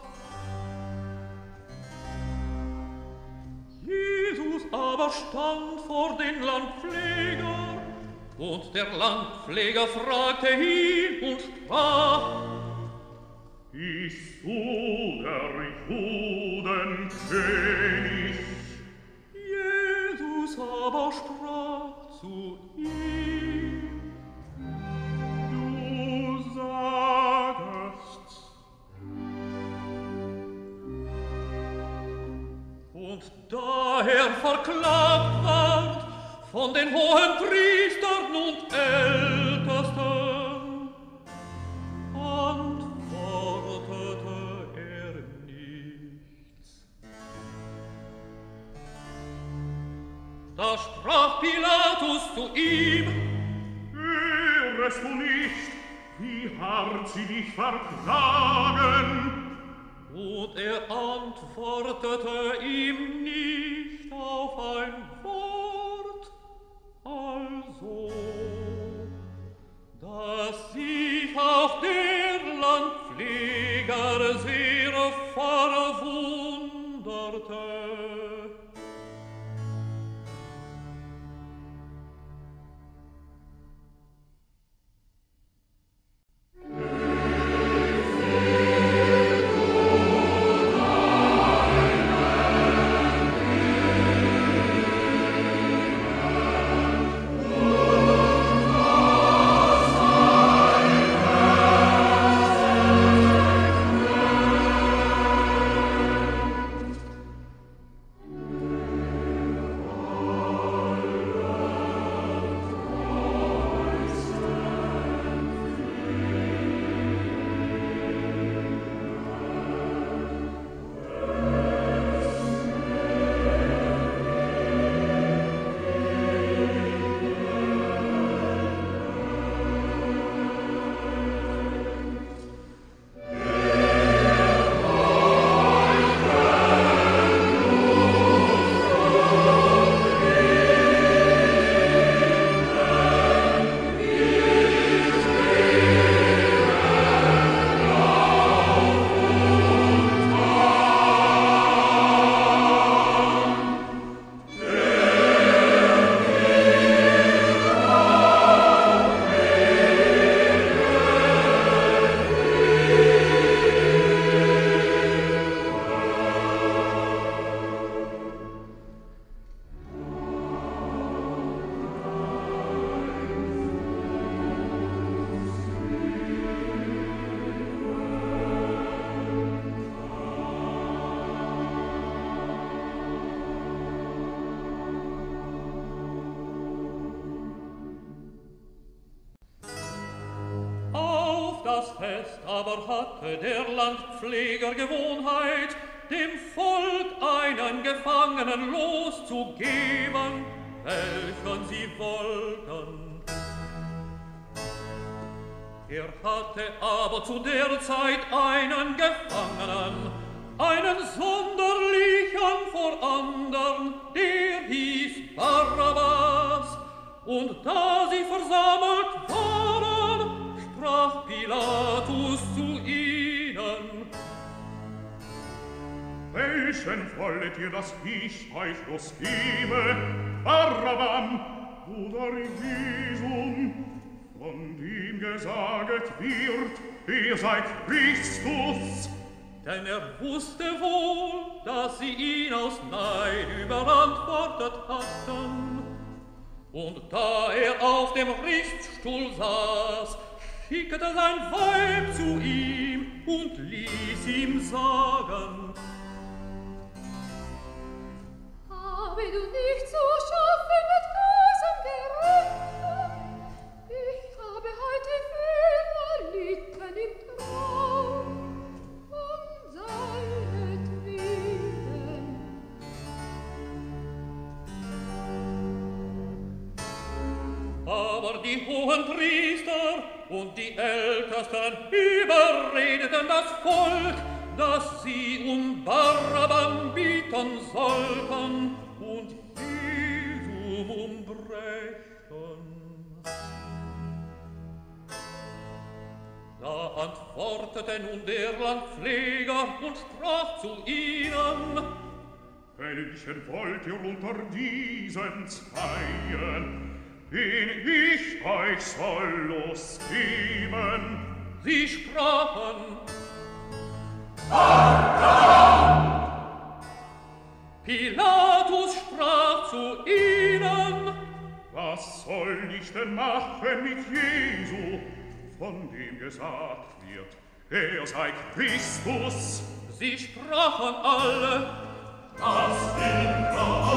Jesus aber stand vor den Landpfleger, und der Landpfleger fragte ihn und sprach: Bist du der Judenkönig? Jesus aber sprach zu ihm: Du sagest's. Und da er verklagt ward von den hohen Priestern und Ältesten, antwortete er nichts. Da sprach Pilatus zu ihm: Hörest du nicht, wie hart sie dich verklagen? Und er antwortete ihm nicht auf ein Wort. Also, dass sich auch der Landpfleger sehr verwunderte. Das Fest aber hatte der Landpfleger Gewohnheit, dem Volk einen Gefangenen loszugeben, welchen sie wollten. Er hatte aber zu der Zeit einen Gefangenen, einen sonderlichen vor andern, der hieß Barabbas. Und da sie versammelt waren, sprach Pilatus zu ihnen: Hey, Menschen wollet ihr, dass ich euch losnehme? Barabbam oder Jesum, von dem gesaget wird, ihr seid Christus. Denn wusste wohl, dass sie ihn aus Neid überantwortet hatten. Und da auf dem Richtstuhl saß, schickte sein Weib zu ihm und ließ ihm sagen: Habe du nicht zu schaffen mit bösem Gerechten? Ich habe heute viel erlitten im Traum, seinetwillen. Aber die hohen Priester und die Ältesten überredeten das Volk, dass sie Barabbam bieten sollten und Jesum umbrächten. Da antwortete nun der Landpfleger und sprach zu ihnen: Welchen wollt ihr unter diesen Zweien, den ich euch soll losgeben? Sie sprachen: Pilatus sprach zu ihnen: Was soll ich denn machen mit Jesu, von dem gesagt wird, er sei Christus? Sie sprachen alle: Lasst ihn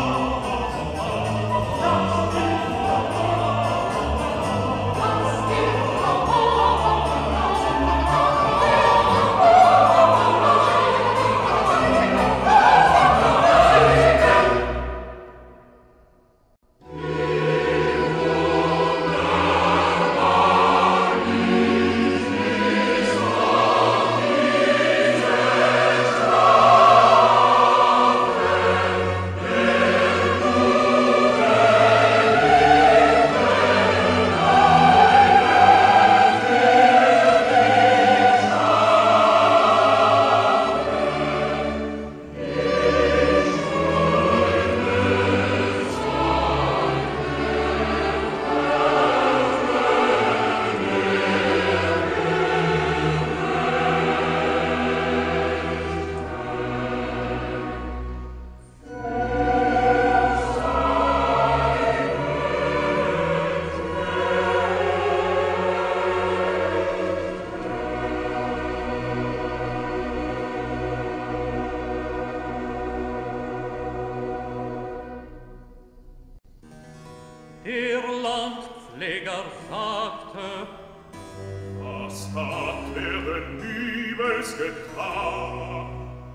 Der Landpfleger sagte: Was hat er denn Übels getan?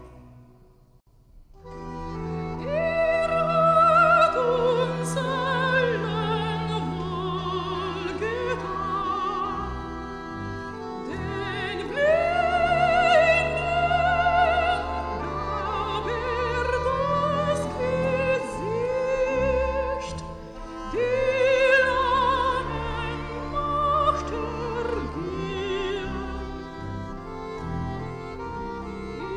Er hat uns allen wohlgetan, den Blinden gab das Gesicht, die Lahmen macht gehen.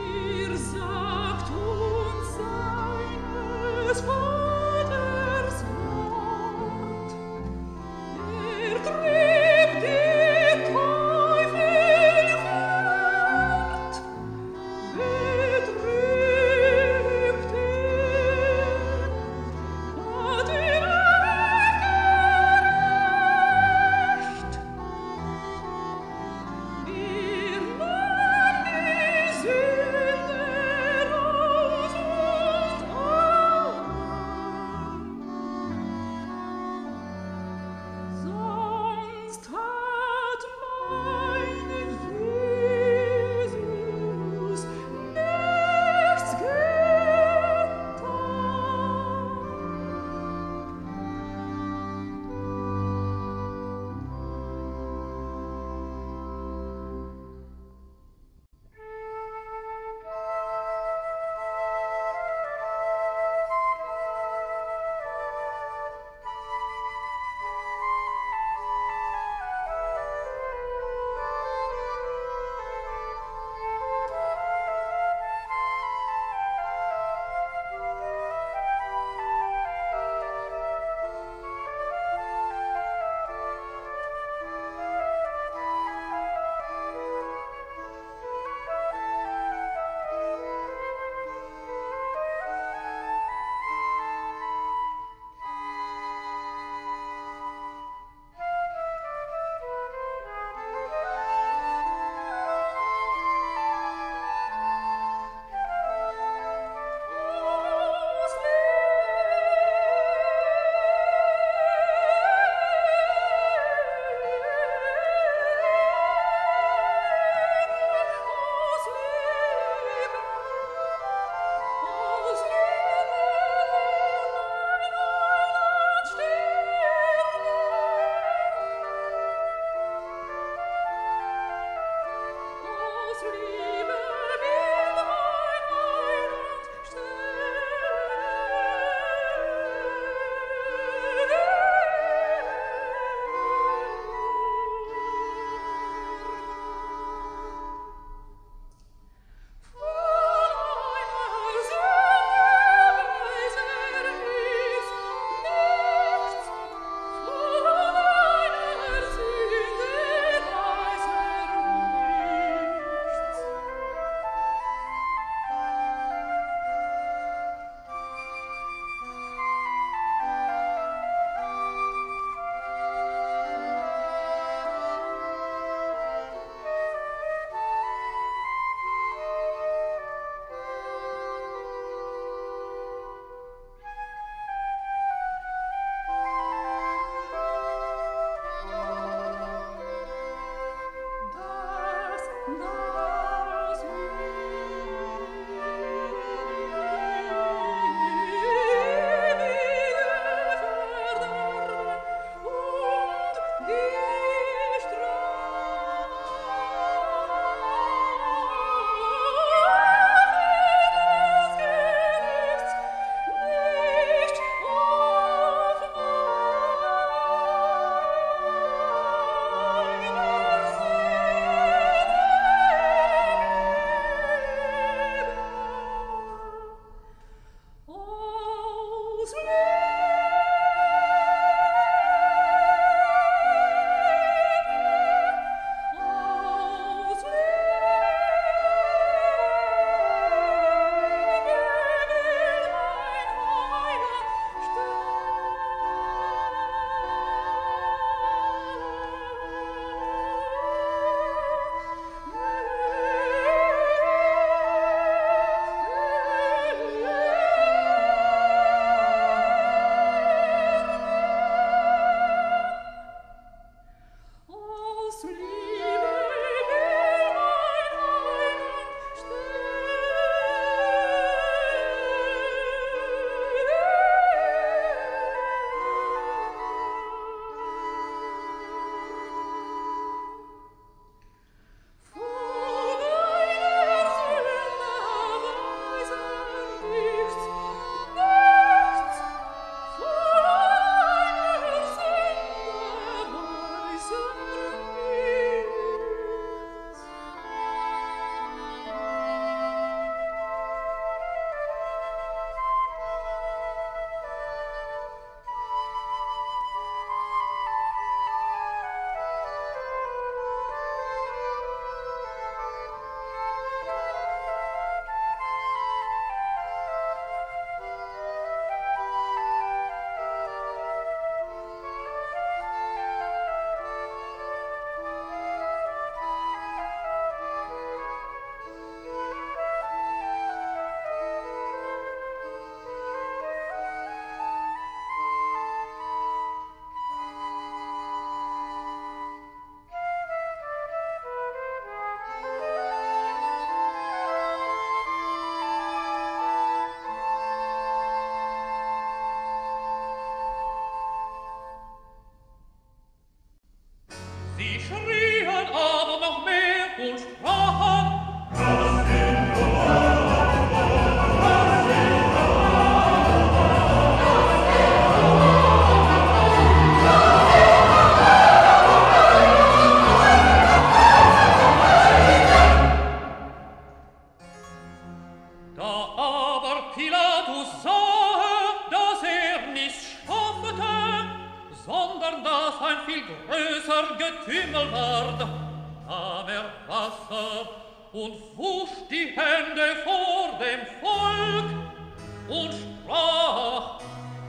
ein viel größer Getümmel ward, nahm Wasser und wusch die Hände vor dem Volk und sprach: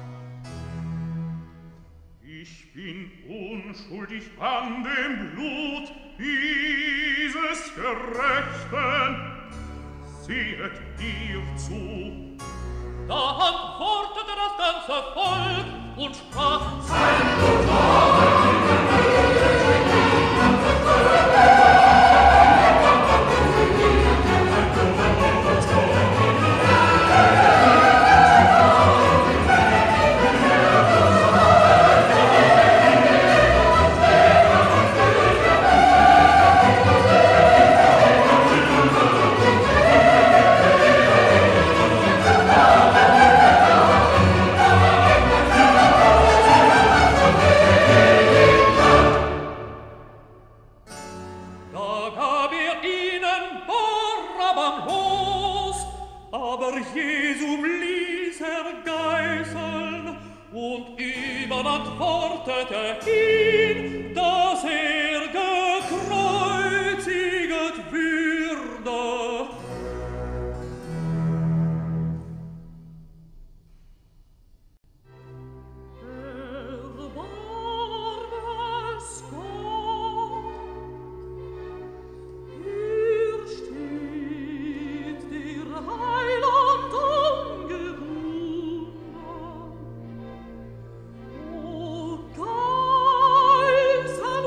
Ich bin unschuldig an dem Blut dieses Gerechten. Sehet ihr zu. Da antwortete das ganze Volk und sprach: Sein Blut war Jesum ließ geißeln und überantwortete ihn, dass gekreuziget würde. Geist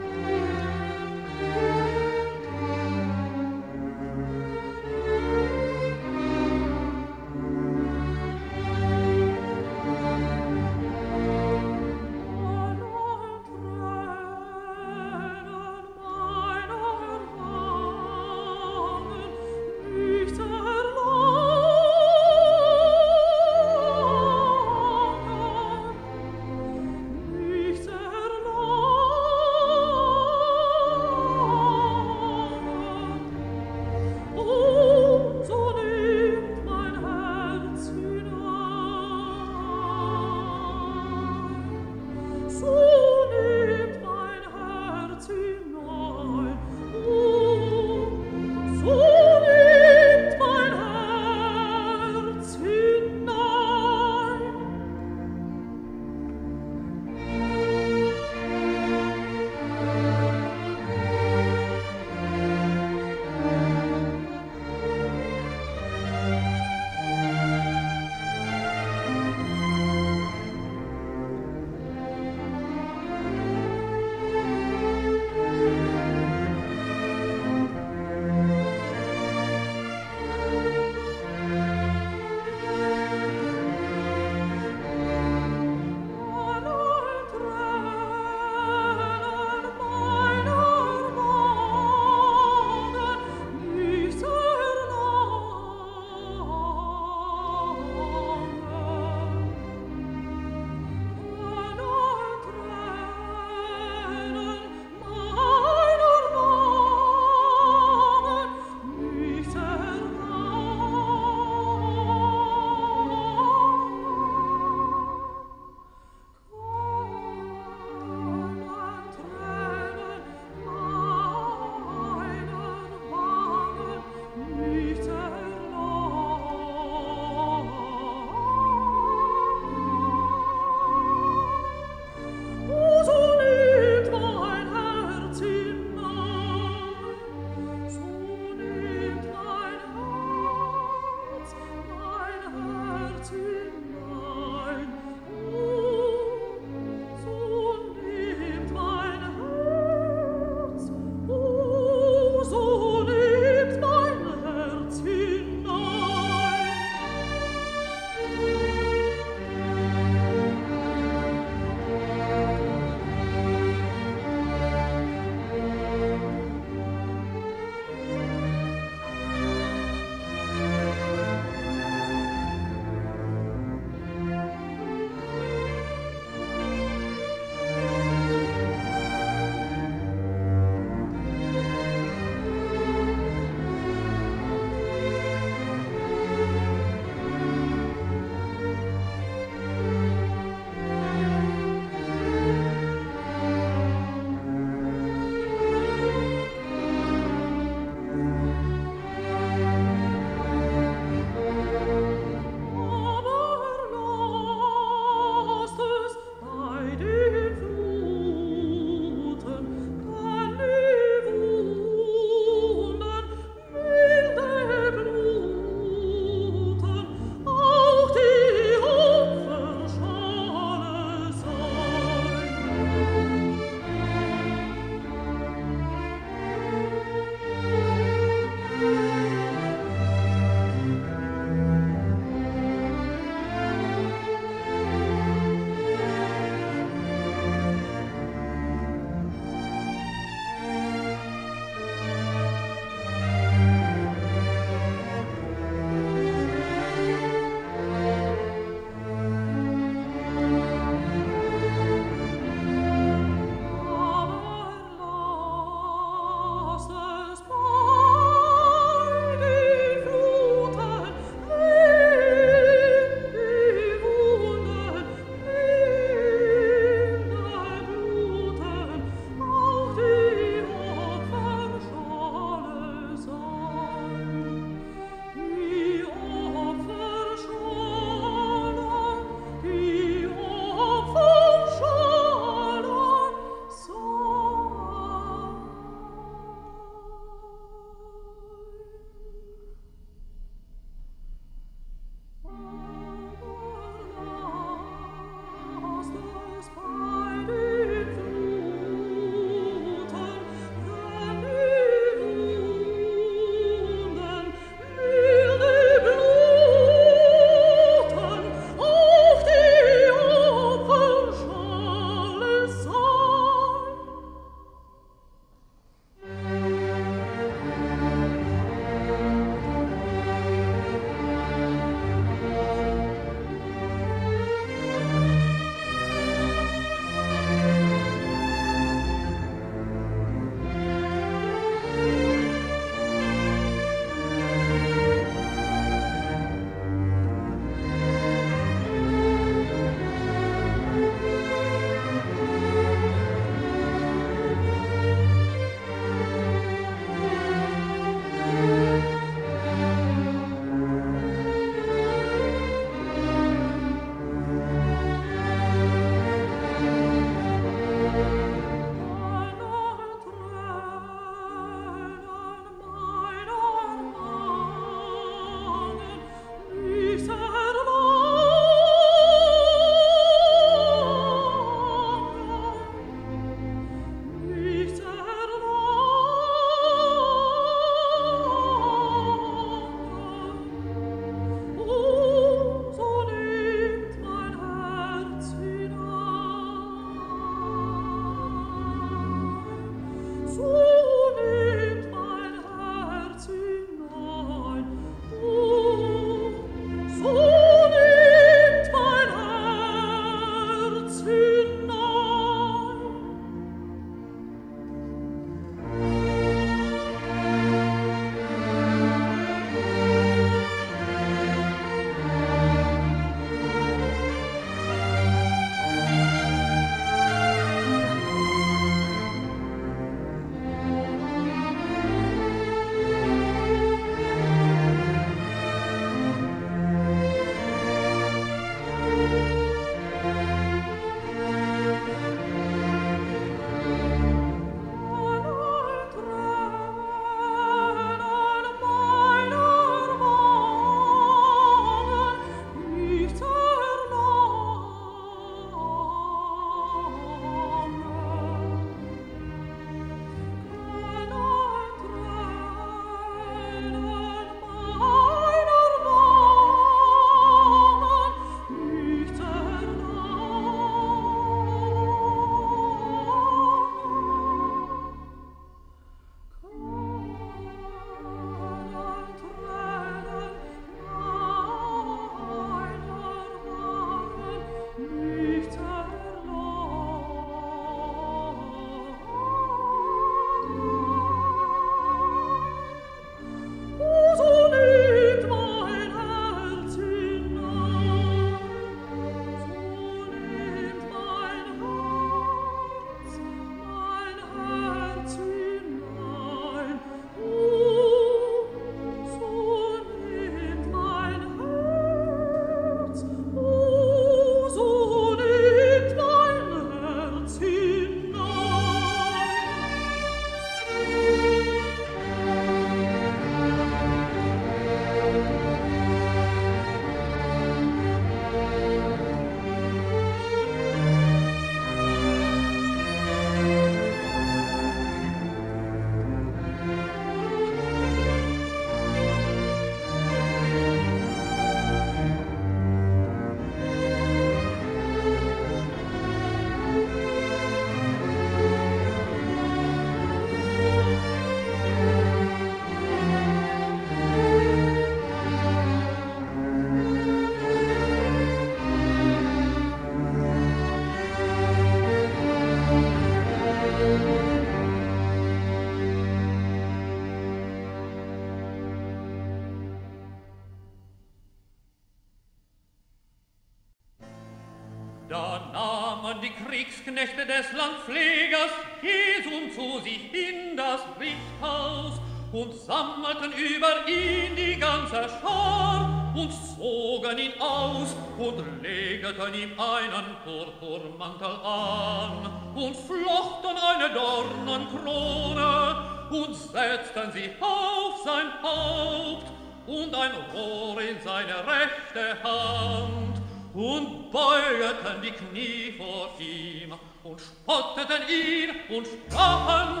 kamen die Kriegsknechte des Landpflegers Jesum zu sich in das Richthaus und sammelten über ihn die ganze Schar und zogen ihn aus und legten ihm einen Purpurmantel an und flochten eine Dornenkrone und setzten sie auf sein Haupt und ein Rohr in seine rechte Hand und beugeten die Knie vor ihm und spotteten ihn und sprachen: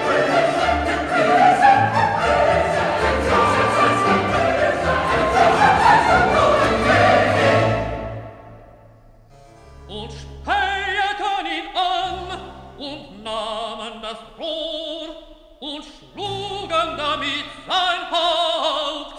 und spähten ihn an und nahmen das Rohr und schlugen damit sein Haupt.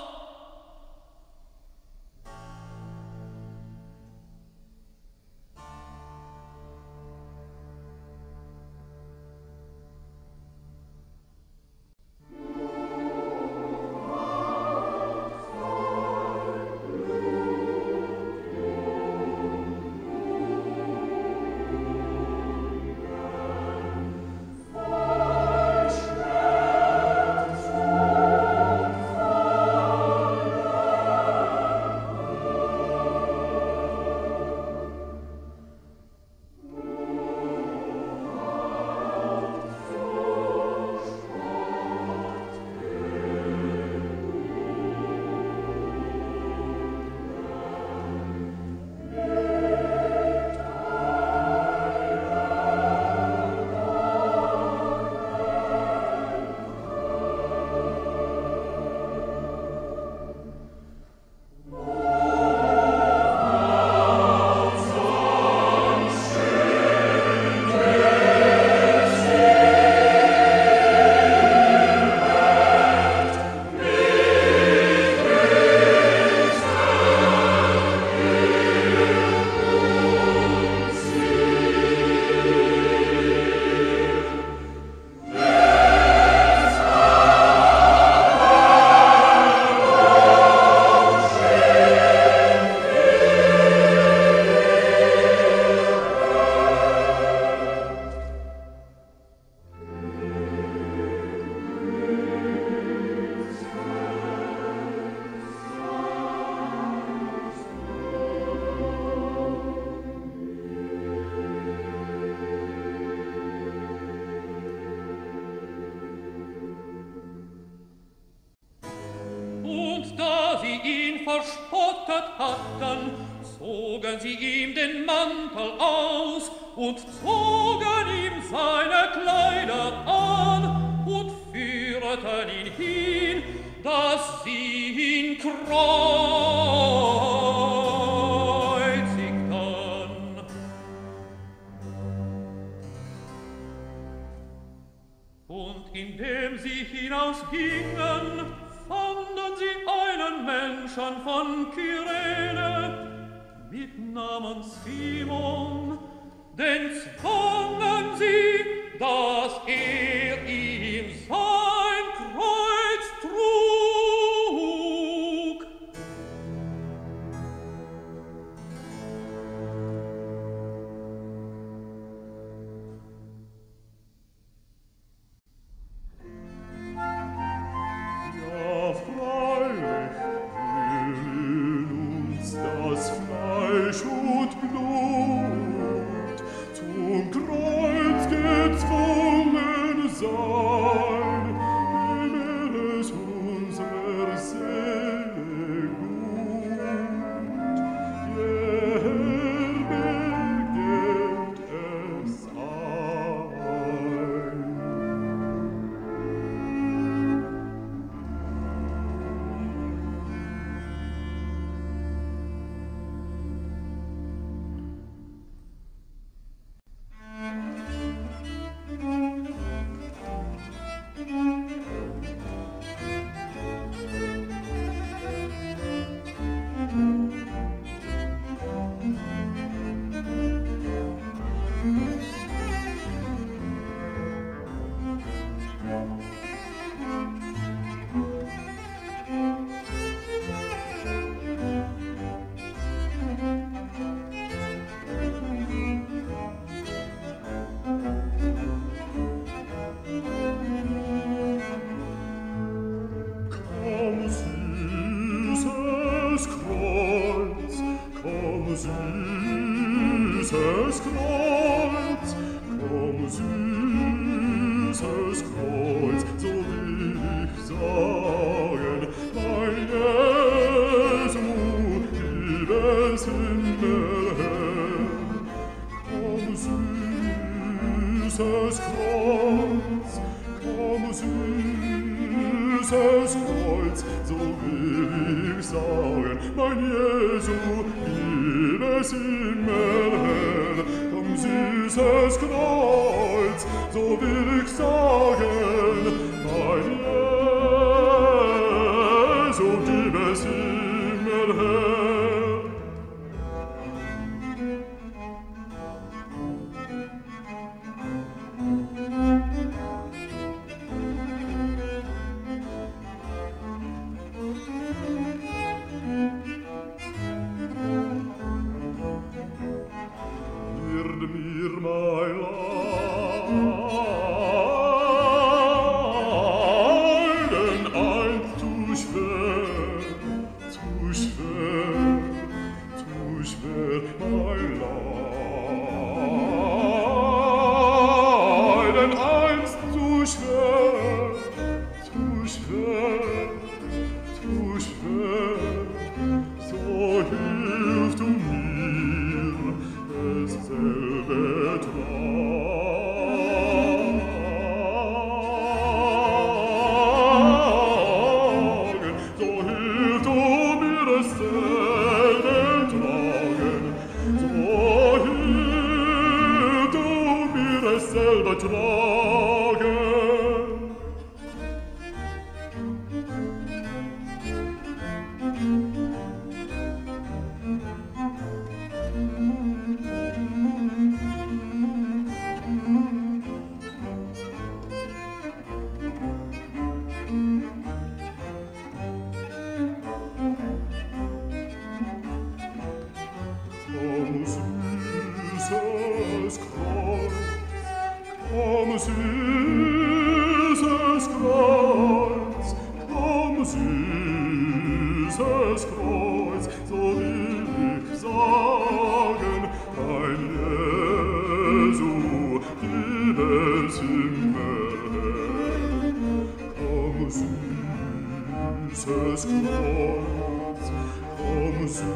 verspottet hatten, zogen sie ihm den Mantel aus und zogen ihm seine Kleider an und führten ihn hin, dass sie ihn kreuzigten. Und indem sie hinausgingen, fanden sie einen Menschen von Kyrene mit Namen Simon, den zwangen sie, dass er ihm sein Kreuz trug. Ja, freilich will uns das Fleisch und Blut zum Kreuz gezwungen sein, wenn es unserer Seele gut, beherberget es ein. süßes Kreuz, komm, süßes Kreuz, so will ich sagen, mein Jesu, liebes Himmelherr. Komm, süßes Kreuz, komm, süßes Kreuz, so will ich sagen, mein Jesu, liebes Himmelherr. Komm, süßes Kreuz, so will ich sagen, mein Jesu, liebes Himmelherr. Wird mir mein Leiden einst zu schwer, mein Leiden einst zu schwer, so hilf du mir, dasselbe tragen, so hilf du mir, dasselbe tragen, so hilf du mir, dasselbe tragen. Komm, süßes Kreuz, komm, süßes Kreuz, komm, süßes Kreuz, so will ich sagen, mein Jesu, liebes Himmelherr. Komm, süßes Kreuz, komm,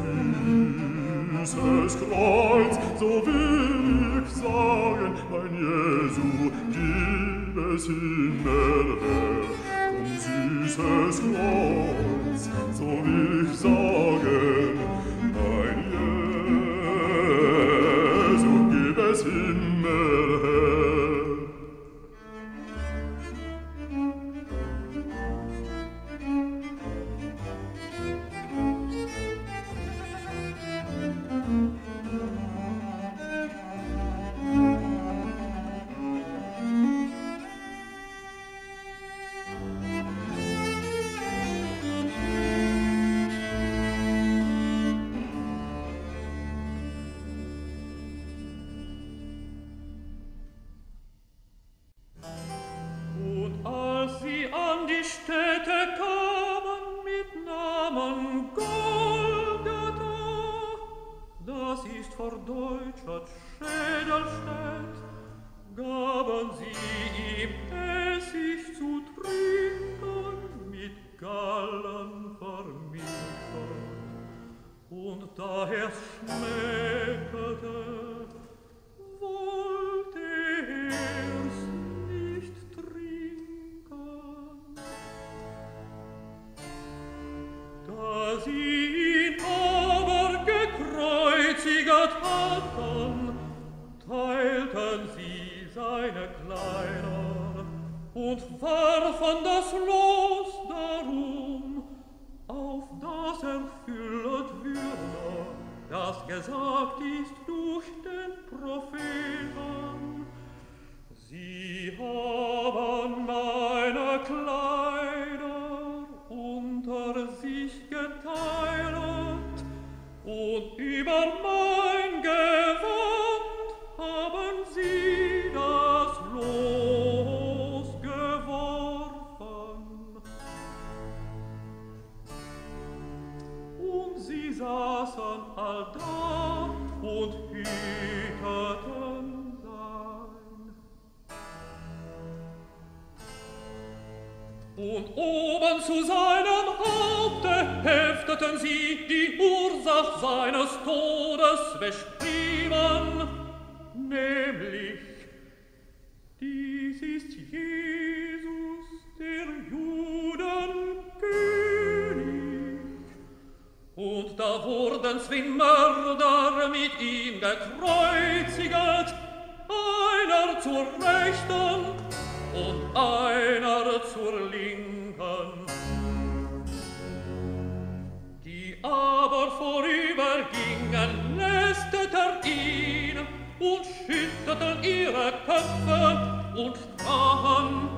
süßes Kreuz, so will ich sagen, mein Jesu, liebes Himmelherr. Komm, süßes Kreuz, so will ich sagen, mein Jesu, liebes Himmelherr. Und als sie an die Stätte kamen mit Namen Golgatha, das ist vor Deutschland Schädelstedt, gaben sie ihm Essig zu trinken, mit Gallen vermischt. Und da er's schmeckte, wollte er's nicht trinken. Da sie ihn aber gekreuziget hatten, teilten sie seine Kleider und warfen das Los darum, auf das erfüllet würde, das gesagt ist durch den Propheten. Sie haben meine Kleider unter sich geteilt und über mein Gewand haben sie das Los geworfen. Und sie saßen allda und hüteten Und oben zu seinem Haupte hefteten sie die Ursach seines Todes beschrieben, nämlich: Dies ist Jesus, der Juden König. Und da wurden zwei Mörder mit ihm gekreuziget, einer zur Rechten und einer zur Linken. Die aber vorübergingen, lästerten ihn und schüttelten ihre Köpfe und sprachen: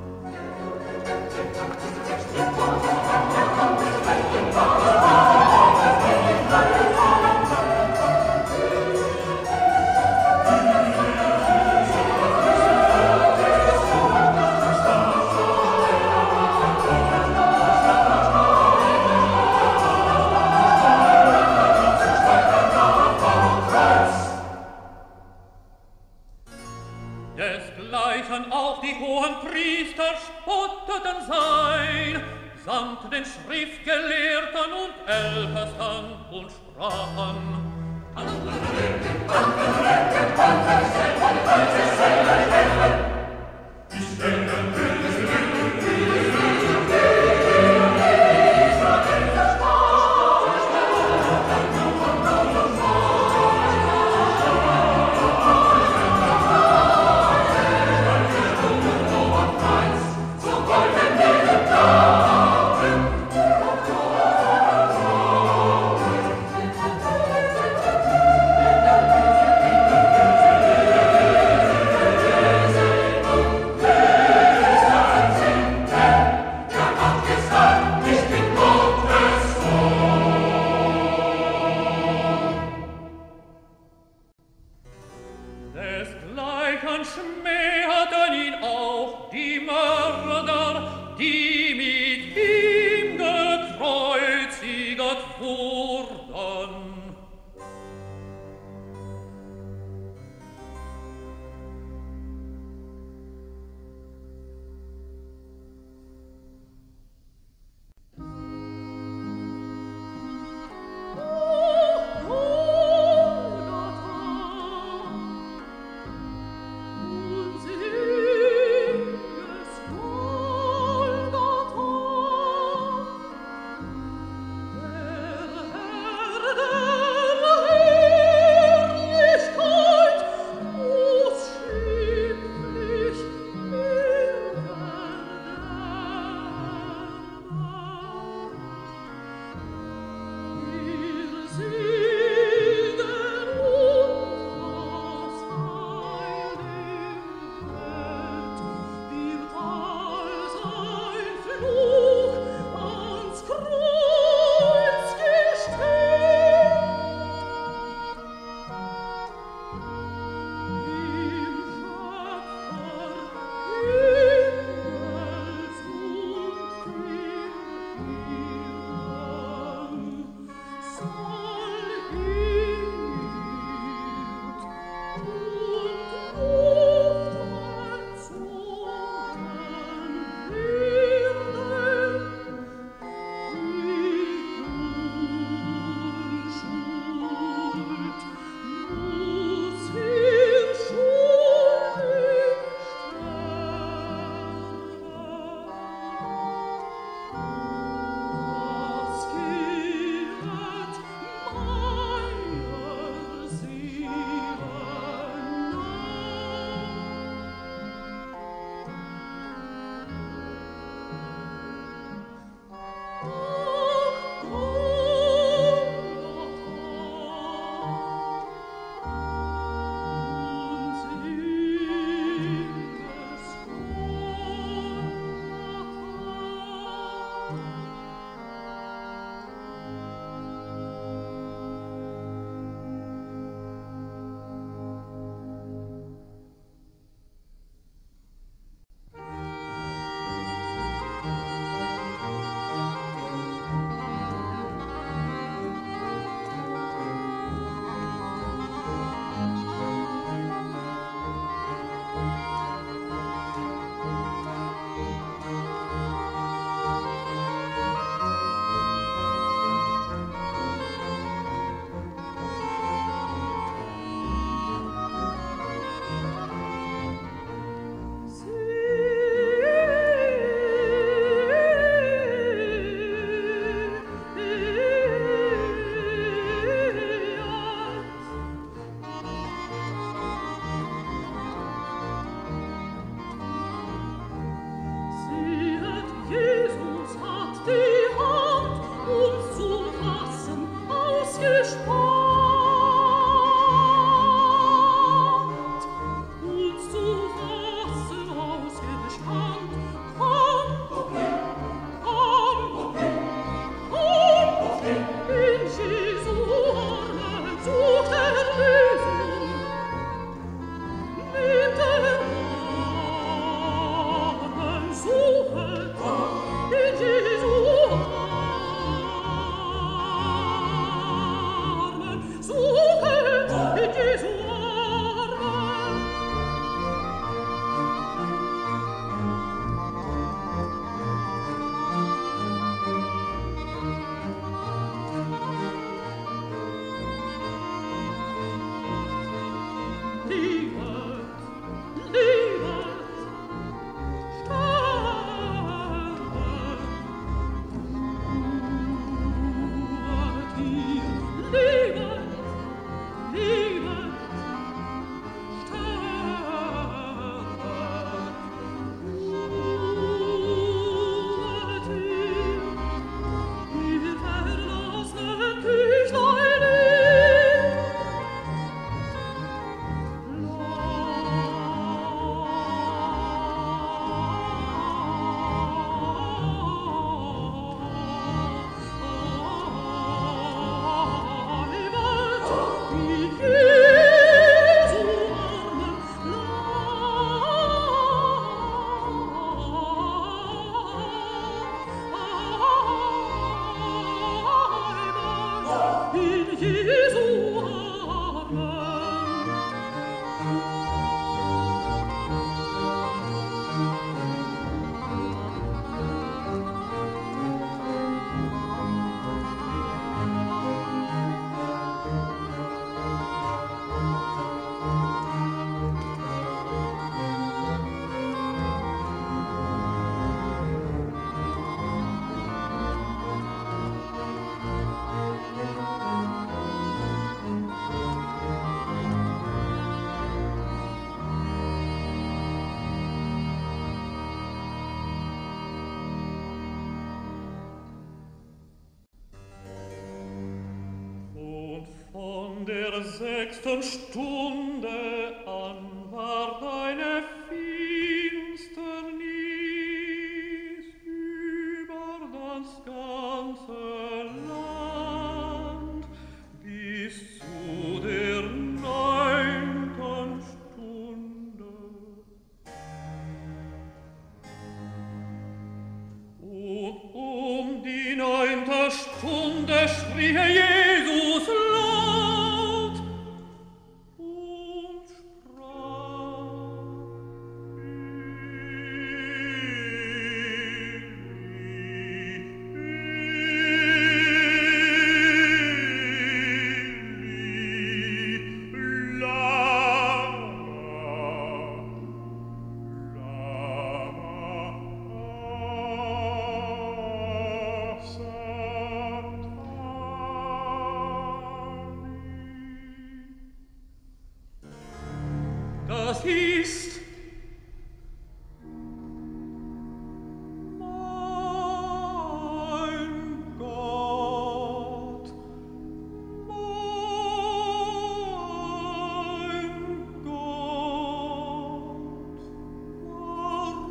Desgleichen auch die hohen Priester spotteten sein, samt den Schriftgelehrten und Ältesten und sprachen: Desgleichen schmähten ihn auch die Mörder, die mit ihm gekreuziget wurden. Unsinges Golgatha, der 6. Stunde an ward eine Finsternis über das ganze Land bis zu der 9. Stunde. Und die 9. Stunde schrie Jesus laut und sprach: Das ist mein Gott, warum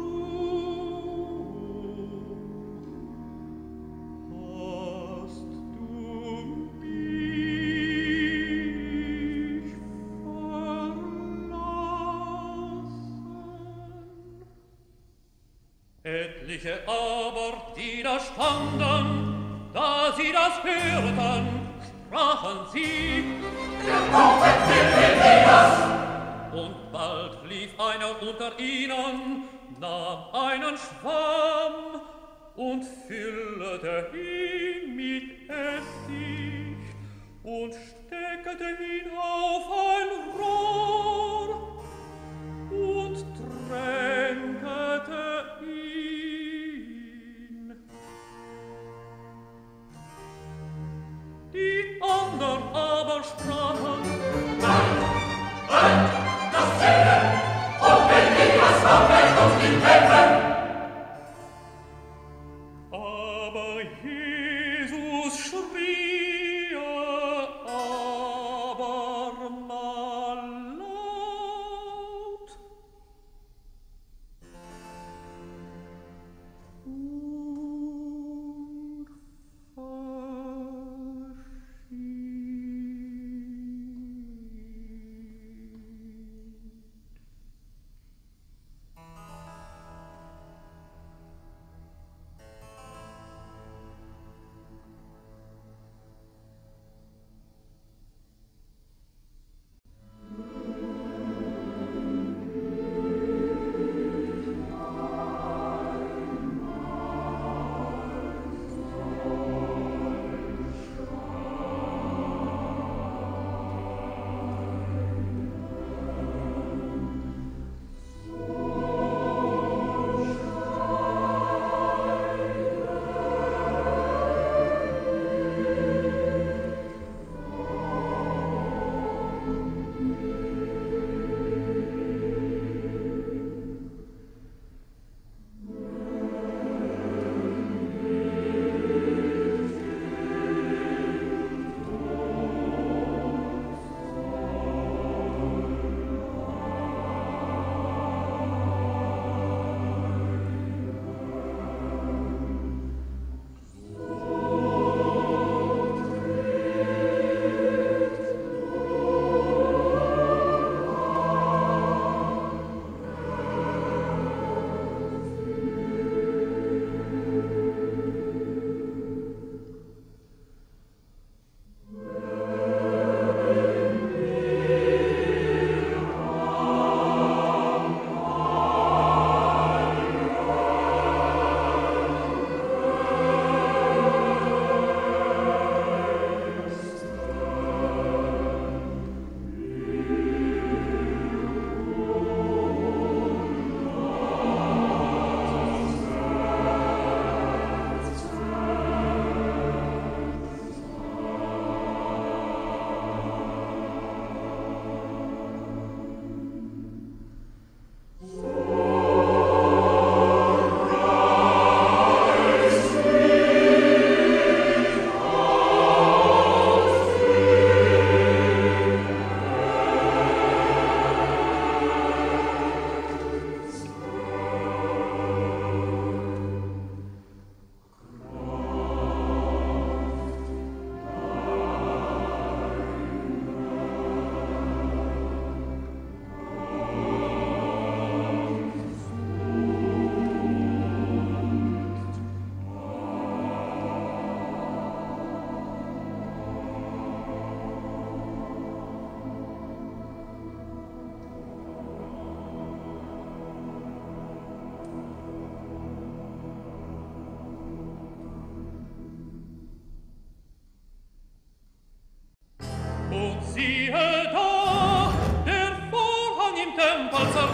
hast du mich Etliche aber, die da standen, da sie das hörten, sprachen sie: Der Prophet will Elias! Und bald lief einer unter ihnen, nahm einen Schwamm und füllte ihn mit Essig und steckte ihn auf ein Rohr und tränkete ihn. Die andern aber sprachen: Das Zählen! Und Elias kommt und ihn helfen! Aber Jesus schrie abermals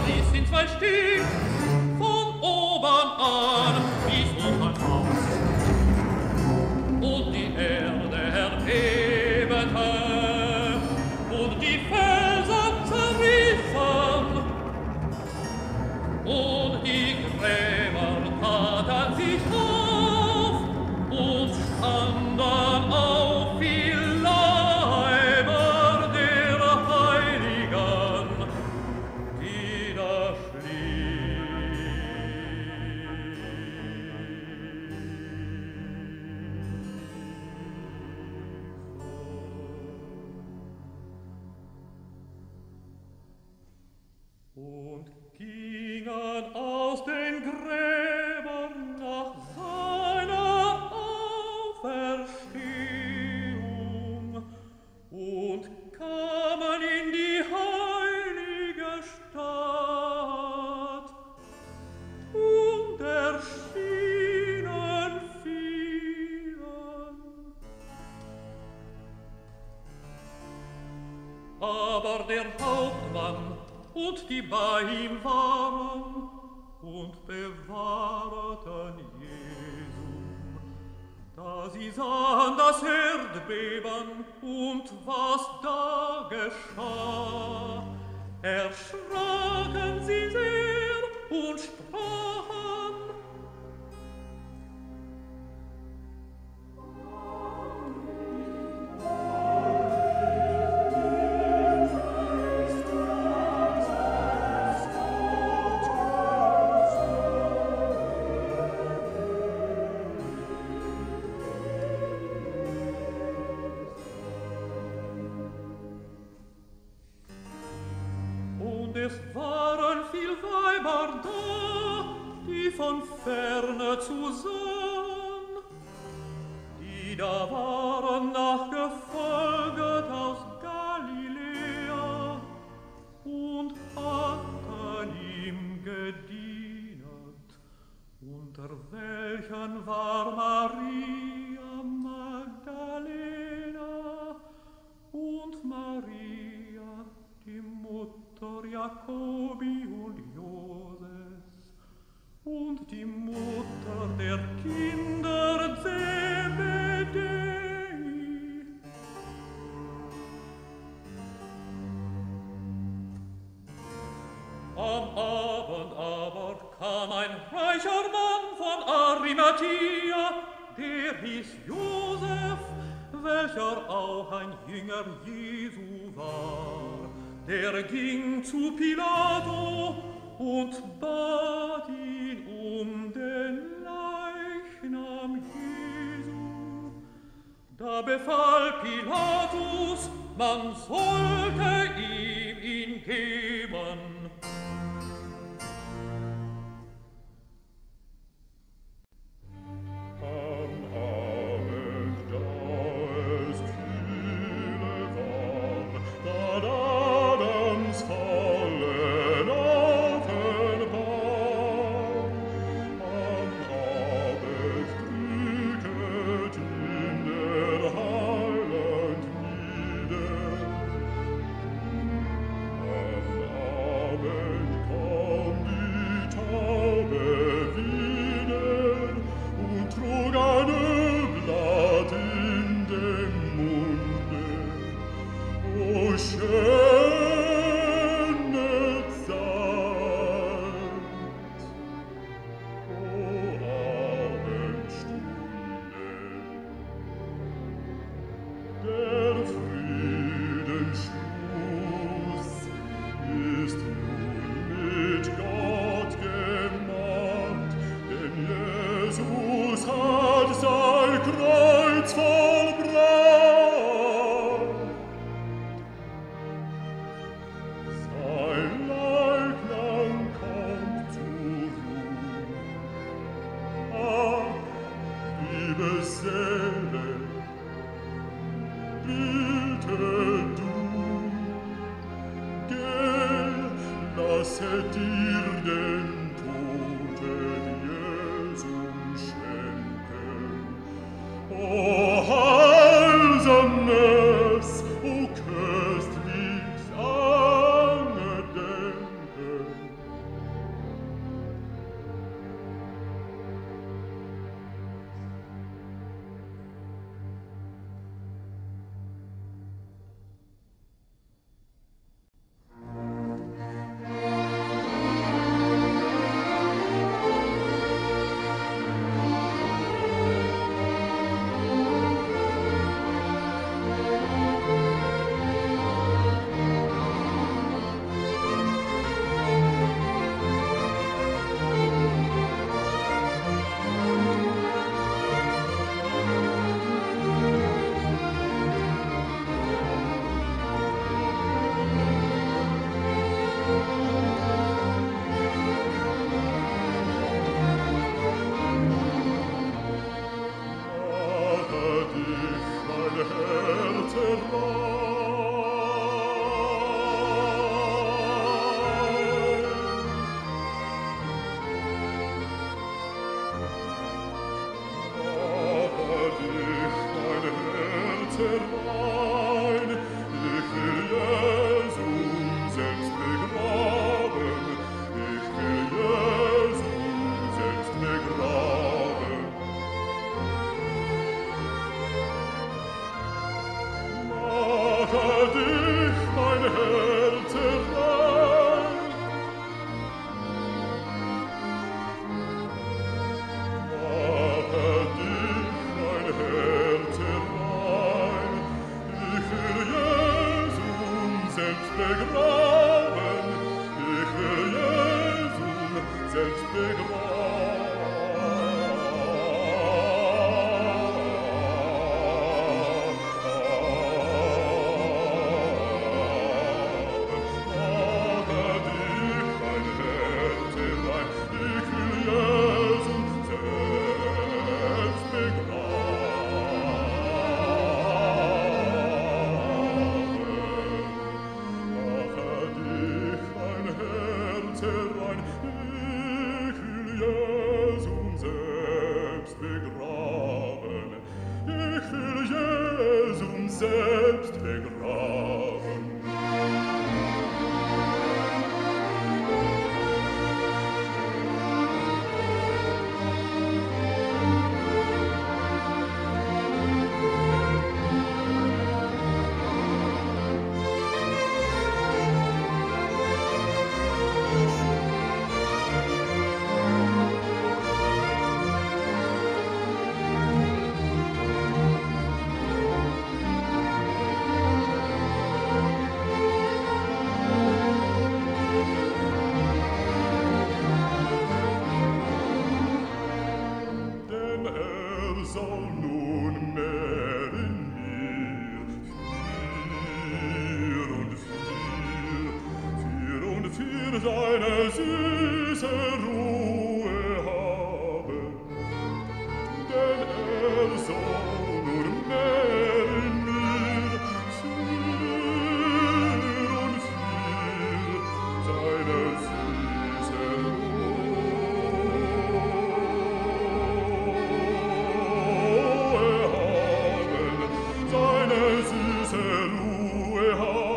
ist in zwei Stück, von oben an bis unten aus. Und die Erde erbebte, und die Felsen zerrissen, und die Gräber taten sich auf, und standen auf wie Leiber der Heiligen, die da und gingen aus den Gräbern nach seiner Auferstehung und kamen in die heilige Stadt und erschienen vielen. Aber der Hauptmann und die bei ihm waren und bewahrten Jesum. Da sie sahen das Erdbeben und was da geschah, erschraken sie sehr und sprachen: Es waren viel Weiber da, die von ferne zu sahen, die da waren nachgefolget aus Galiläa und hatten ihm gedient, unter welchen war Maria Magdalena und Maria, die Mutter Jakobi und Joses und die Mutter der Kinder Zebedei. Am Abend aber kam ein reicher Mann von Arimathea, der hieß Josef, welcher auch ein Jünger Jesu war. Der ging zu Pilato und bat ihn den Leichnam Jesu. Da befahl Pilatus, man sollte ihm ihn geben. rein, ich will Jesum selbst begraben. Ich will Jesum selbst begraben. Seine süße Ruhe haben, denn soll nur mehr in mir viel und viel seine süße Ruhe haben, seine süße Ruhe haben.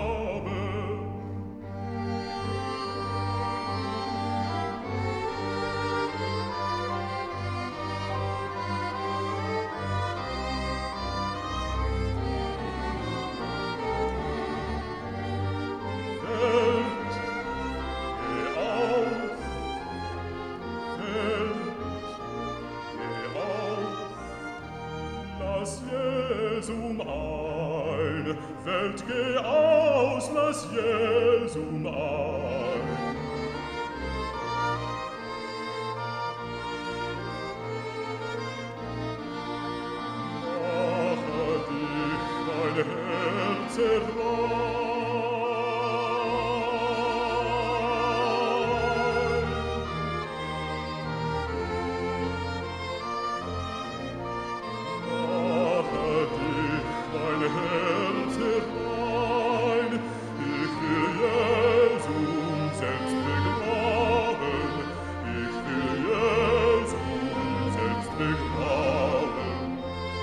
Welt, geh aus, lass Jesum ein. Mache dich mein Herz rein. Mache dich mein Herz rein. Ich will Jesum selbst begraben. Ich will Jesum selbst begraben.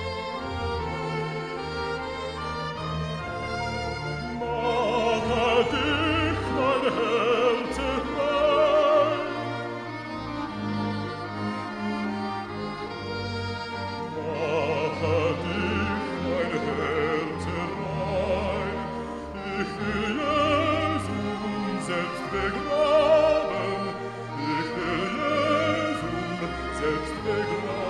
Mache dich mein Herz rein. Mache dich mein Herz rein. Ich will Jesum selbst begraben. Ich will Jesum selbst begraben.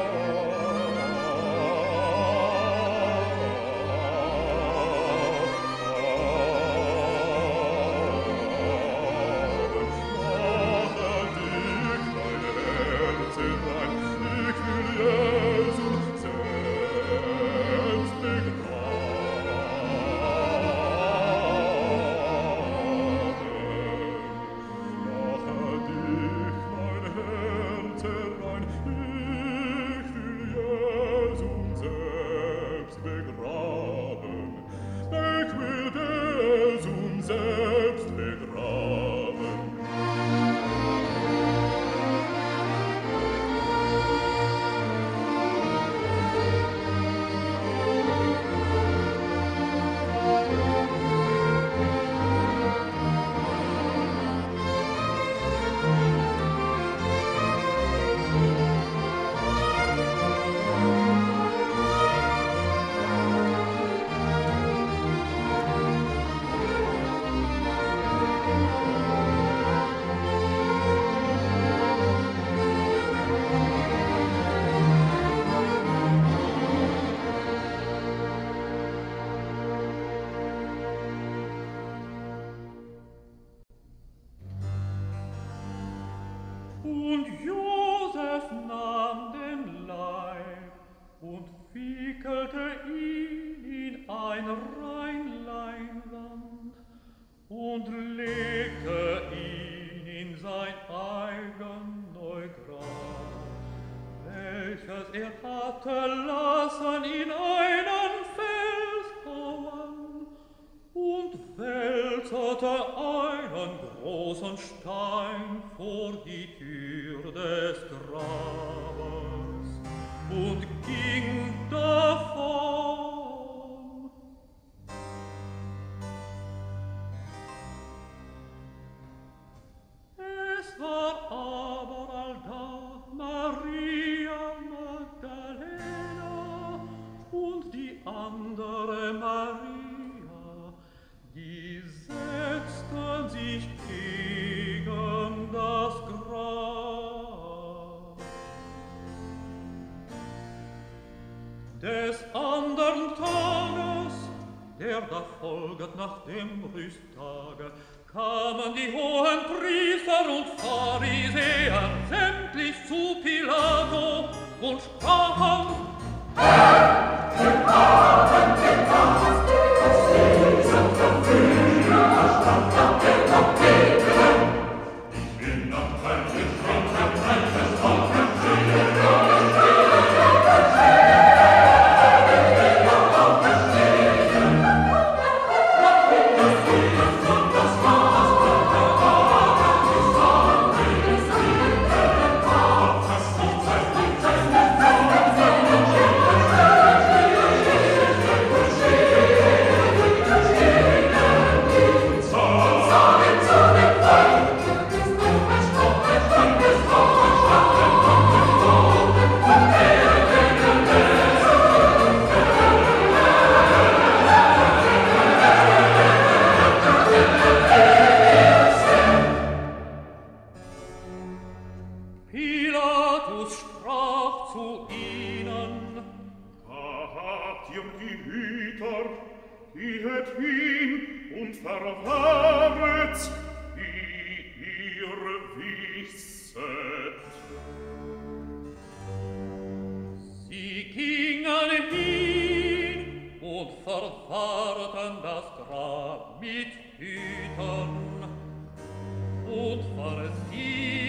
Mache dich mein Herz rein. Ich will Jesum selbst begraben. Ich will Jesum selbst begraben. Und Josef nahm den Leib und wickelte ihn in ein rein Leinwand und legte ihn in sein eigen Neugrab, welches hatte lassen in einen Fels hauen und wälzerte einen großen Stein vor die Tür des Grabes und ging davon. Es war aber allda Maria Magdalena und die andere Maria, die setzten sich gegen das Grab. Des andern Tages, der da folget nach dem Rüsttage, kamen die hohen Priester und Pharisäer sämtlich zu Pilato und sprachen: Pilatus sprach zu ihnen: Habt ihr die Hüter, gehet hin und verwahret, wie ihr wisset. Sie gingen hin und verwahrten das Grab mit Hütern und Pharisäern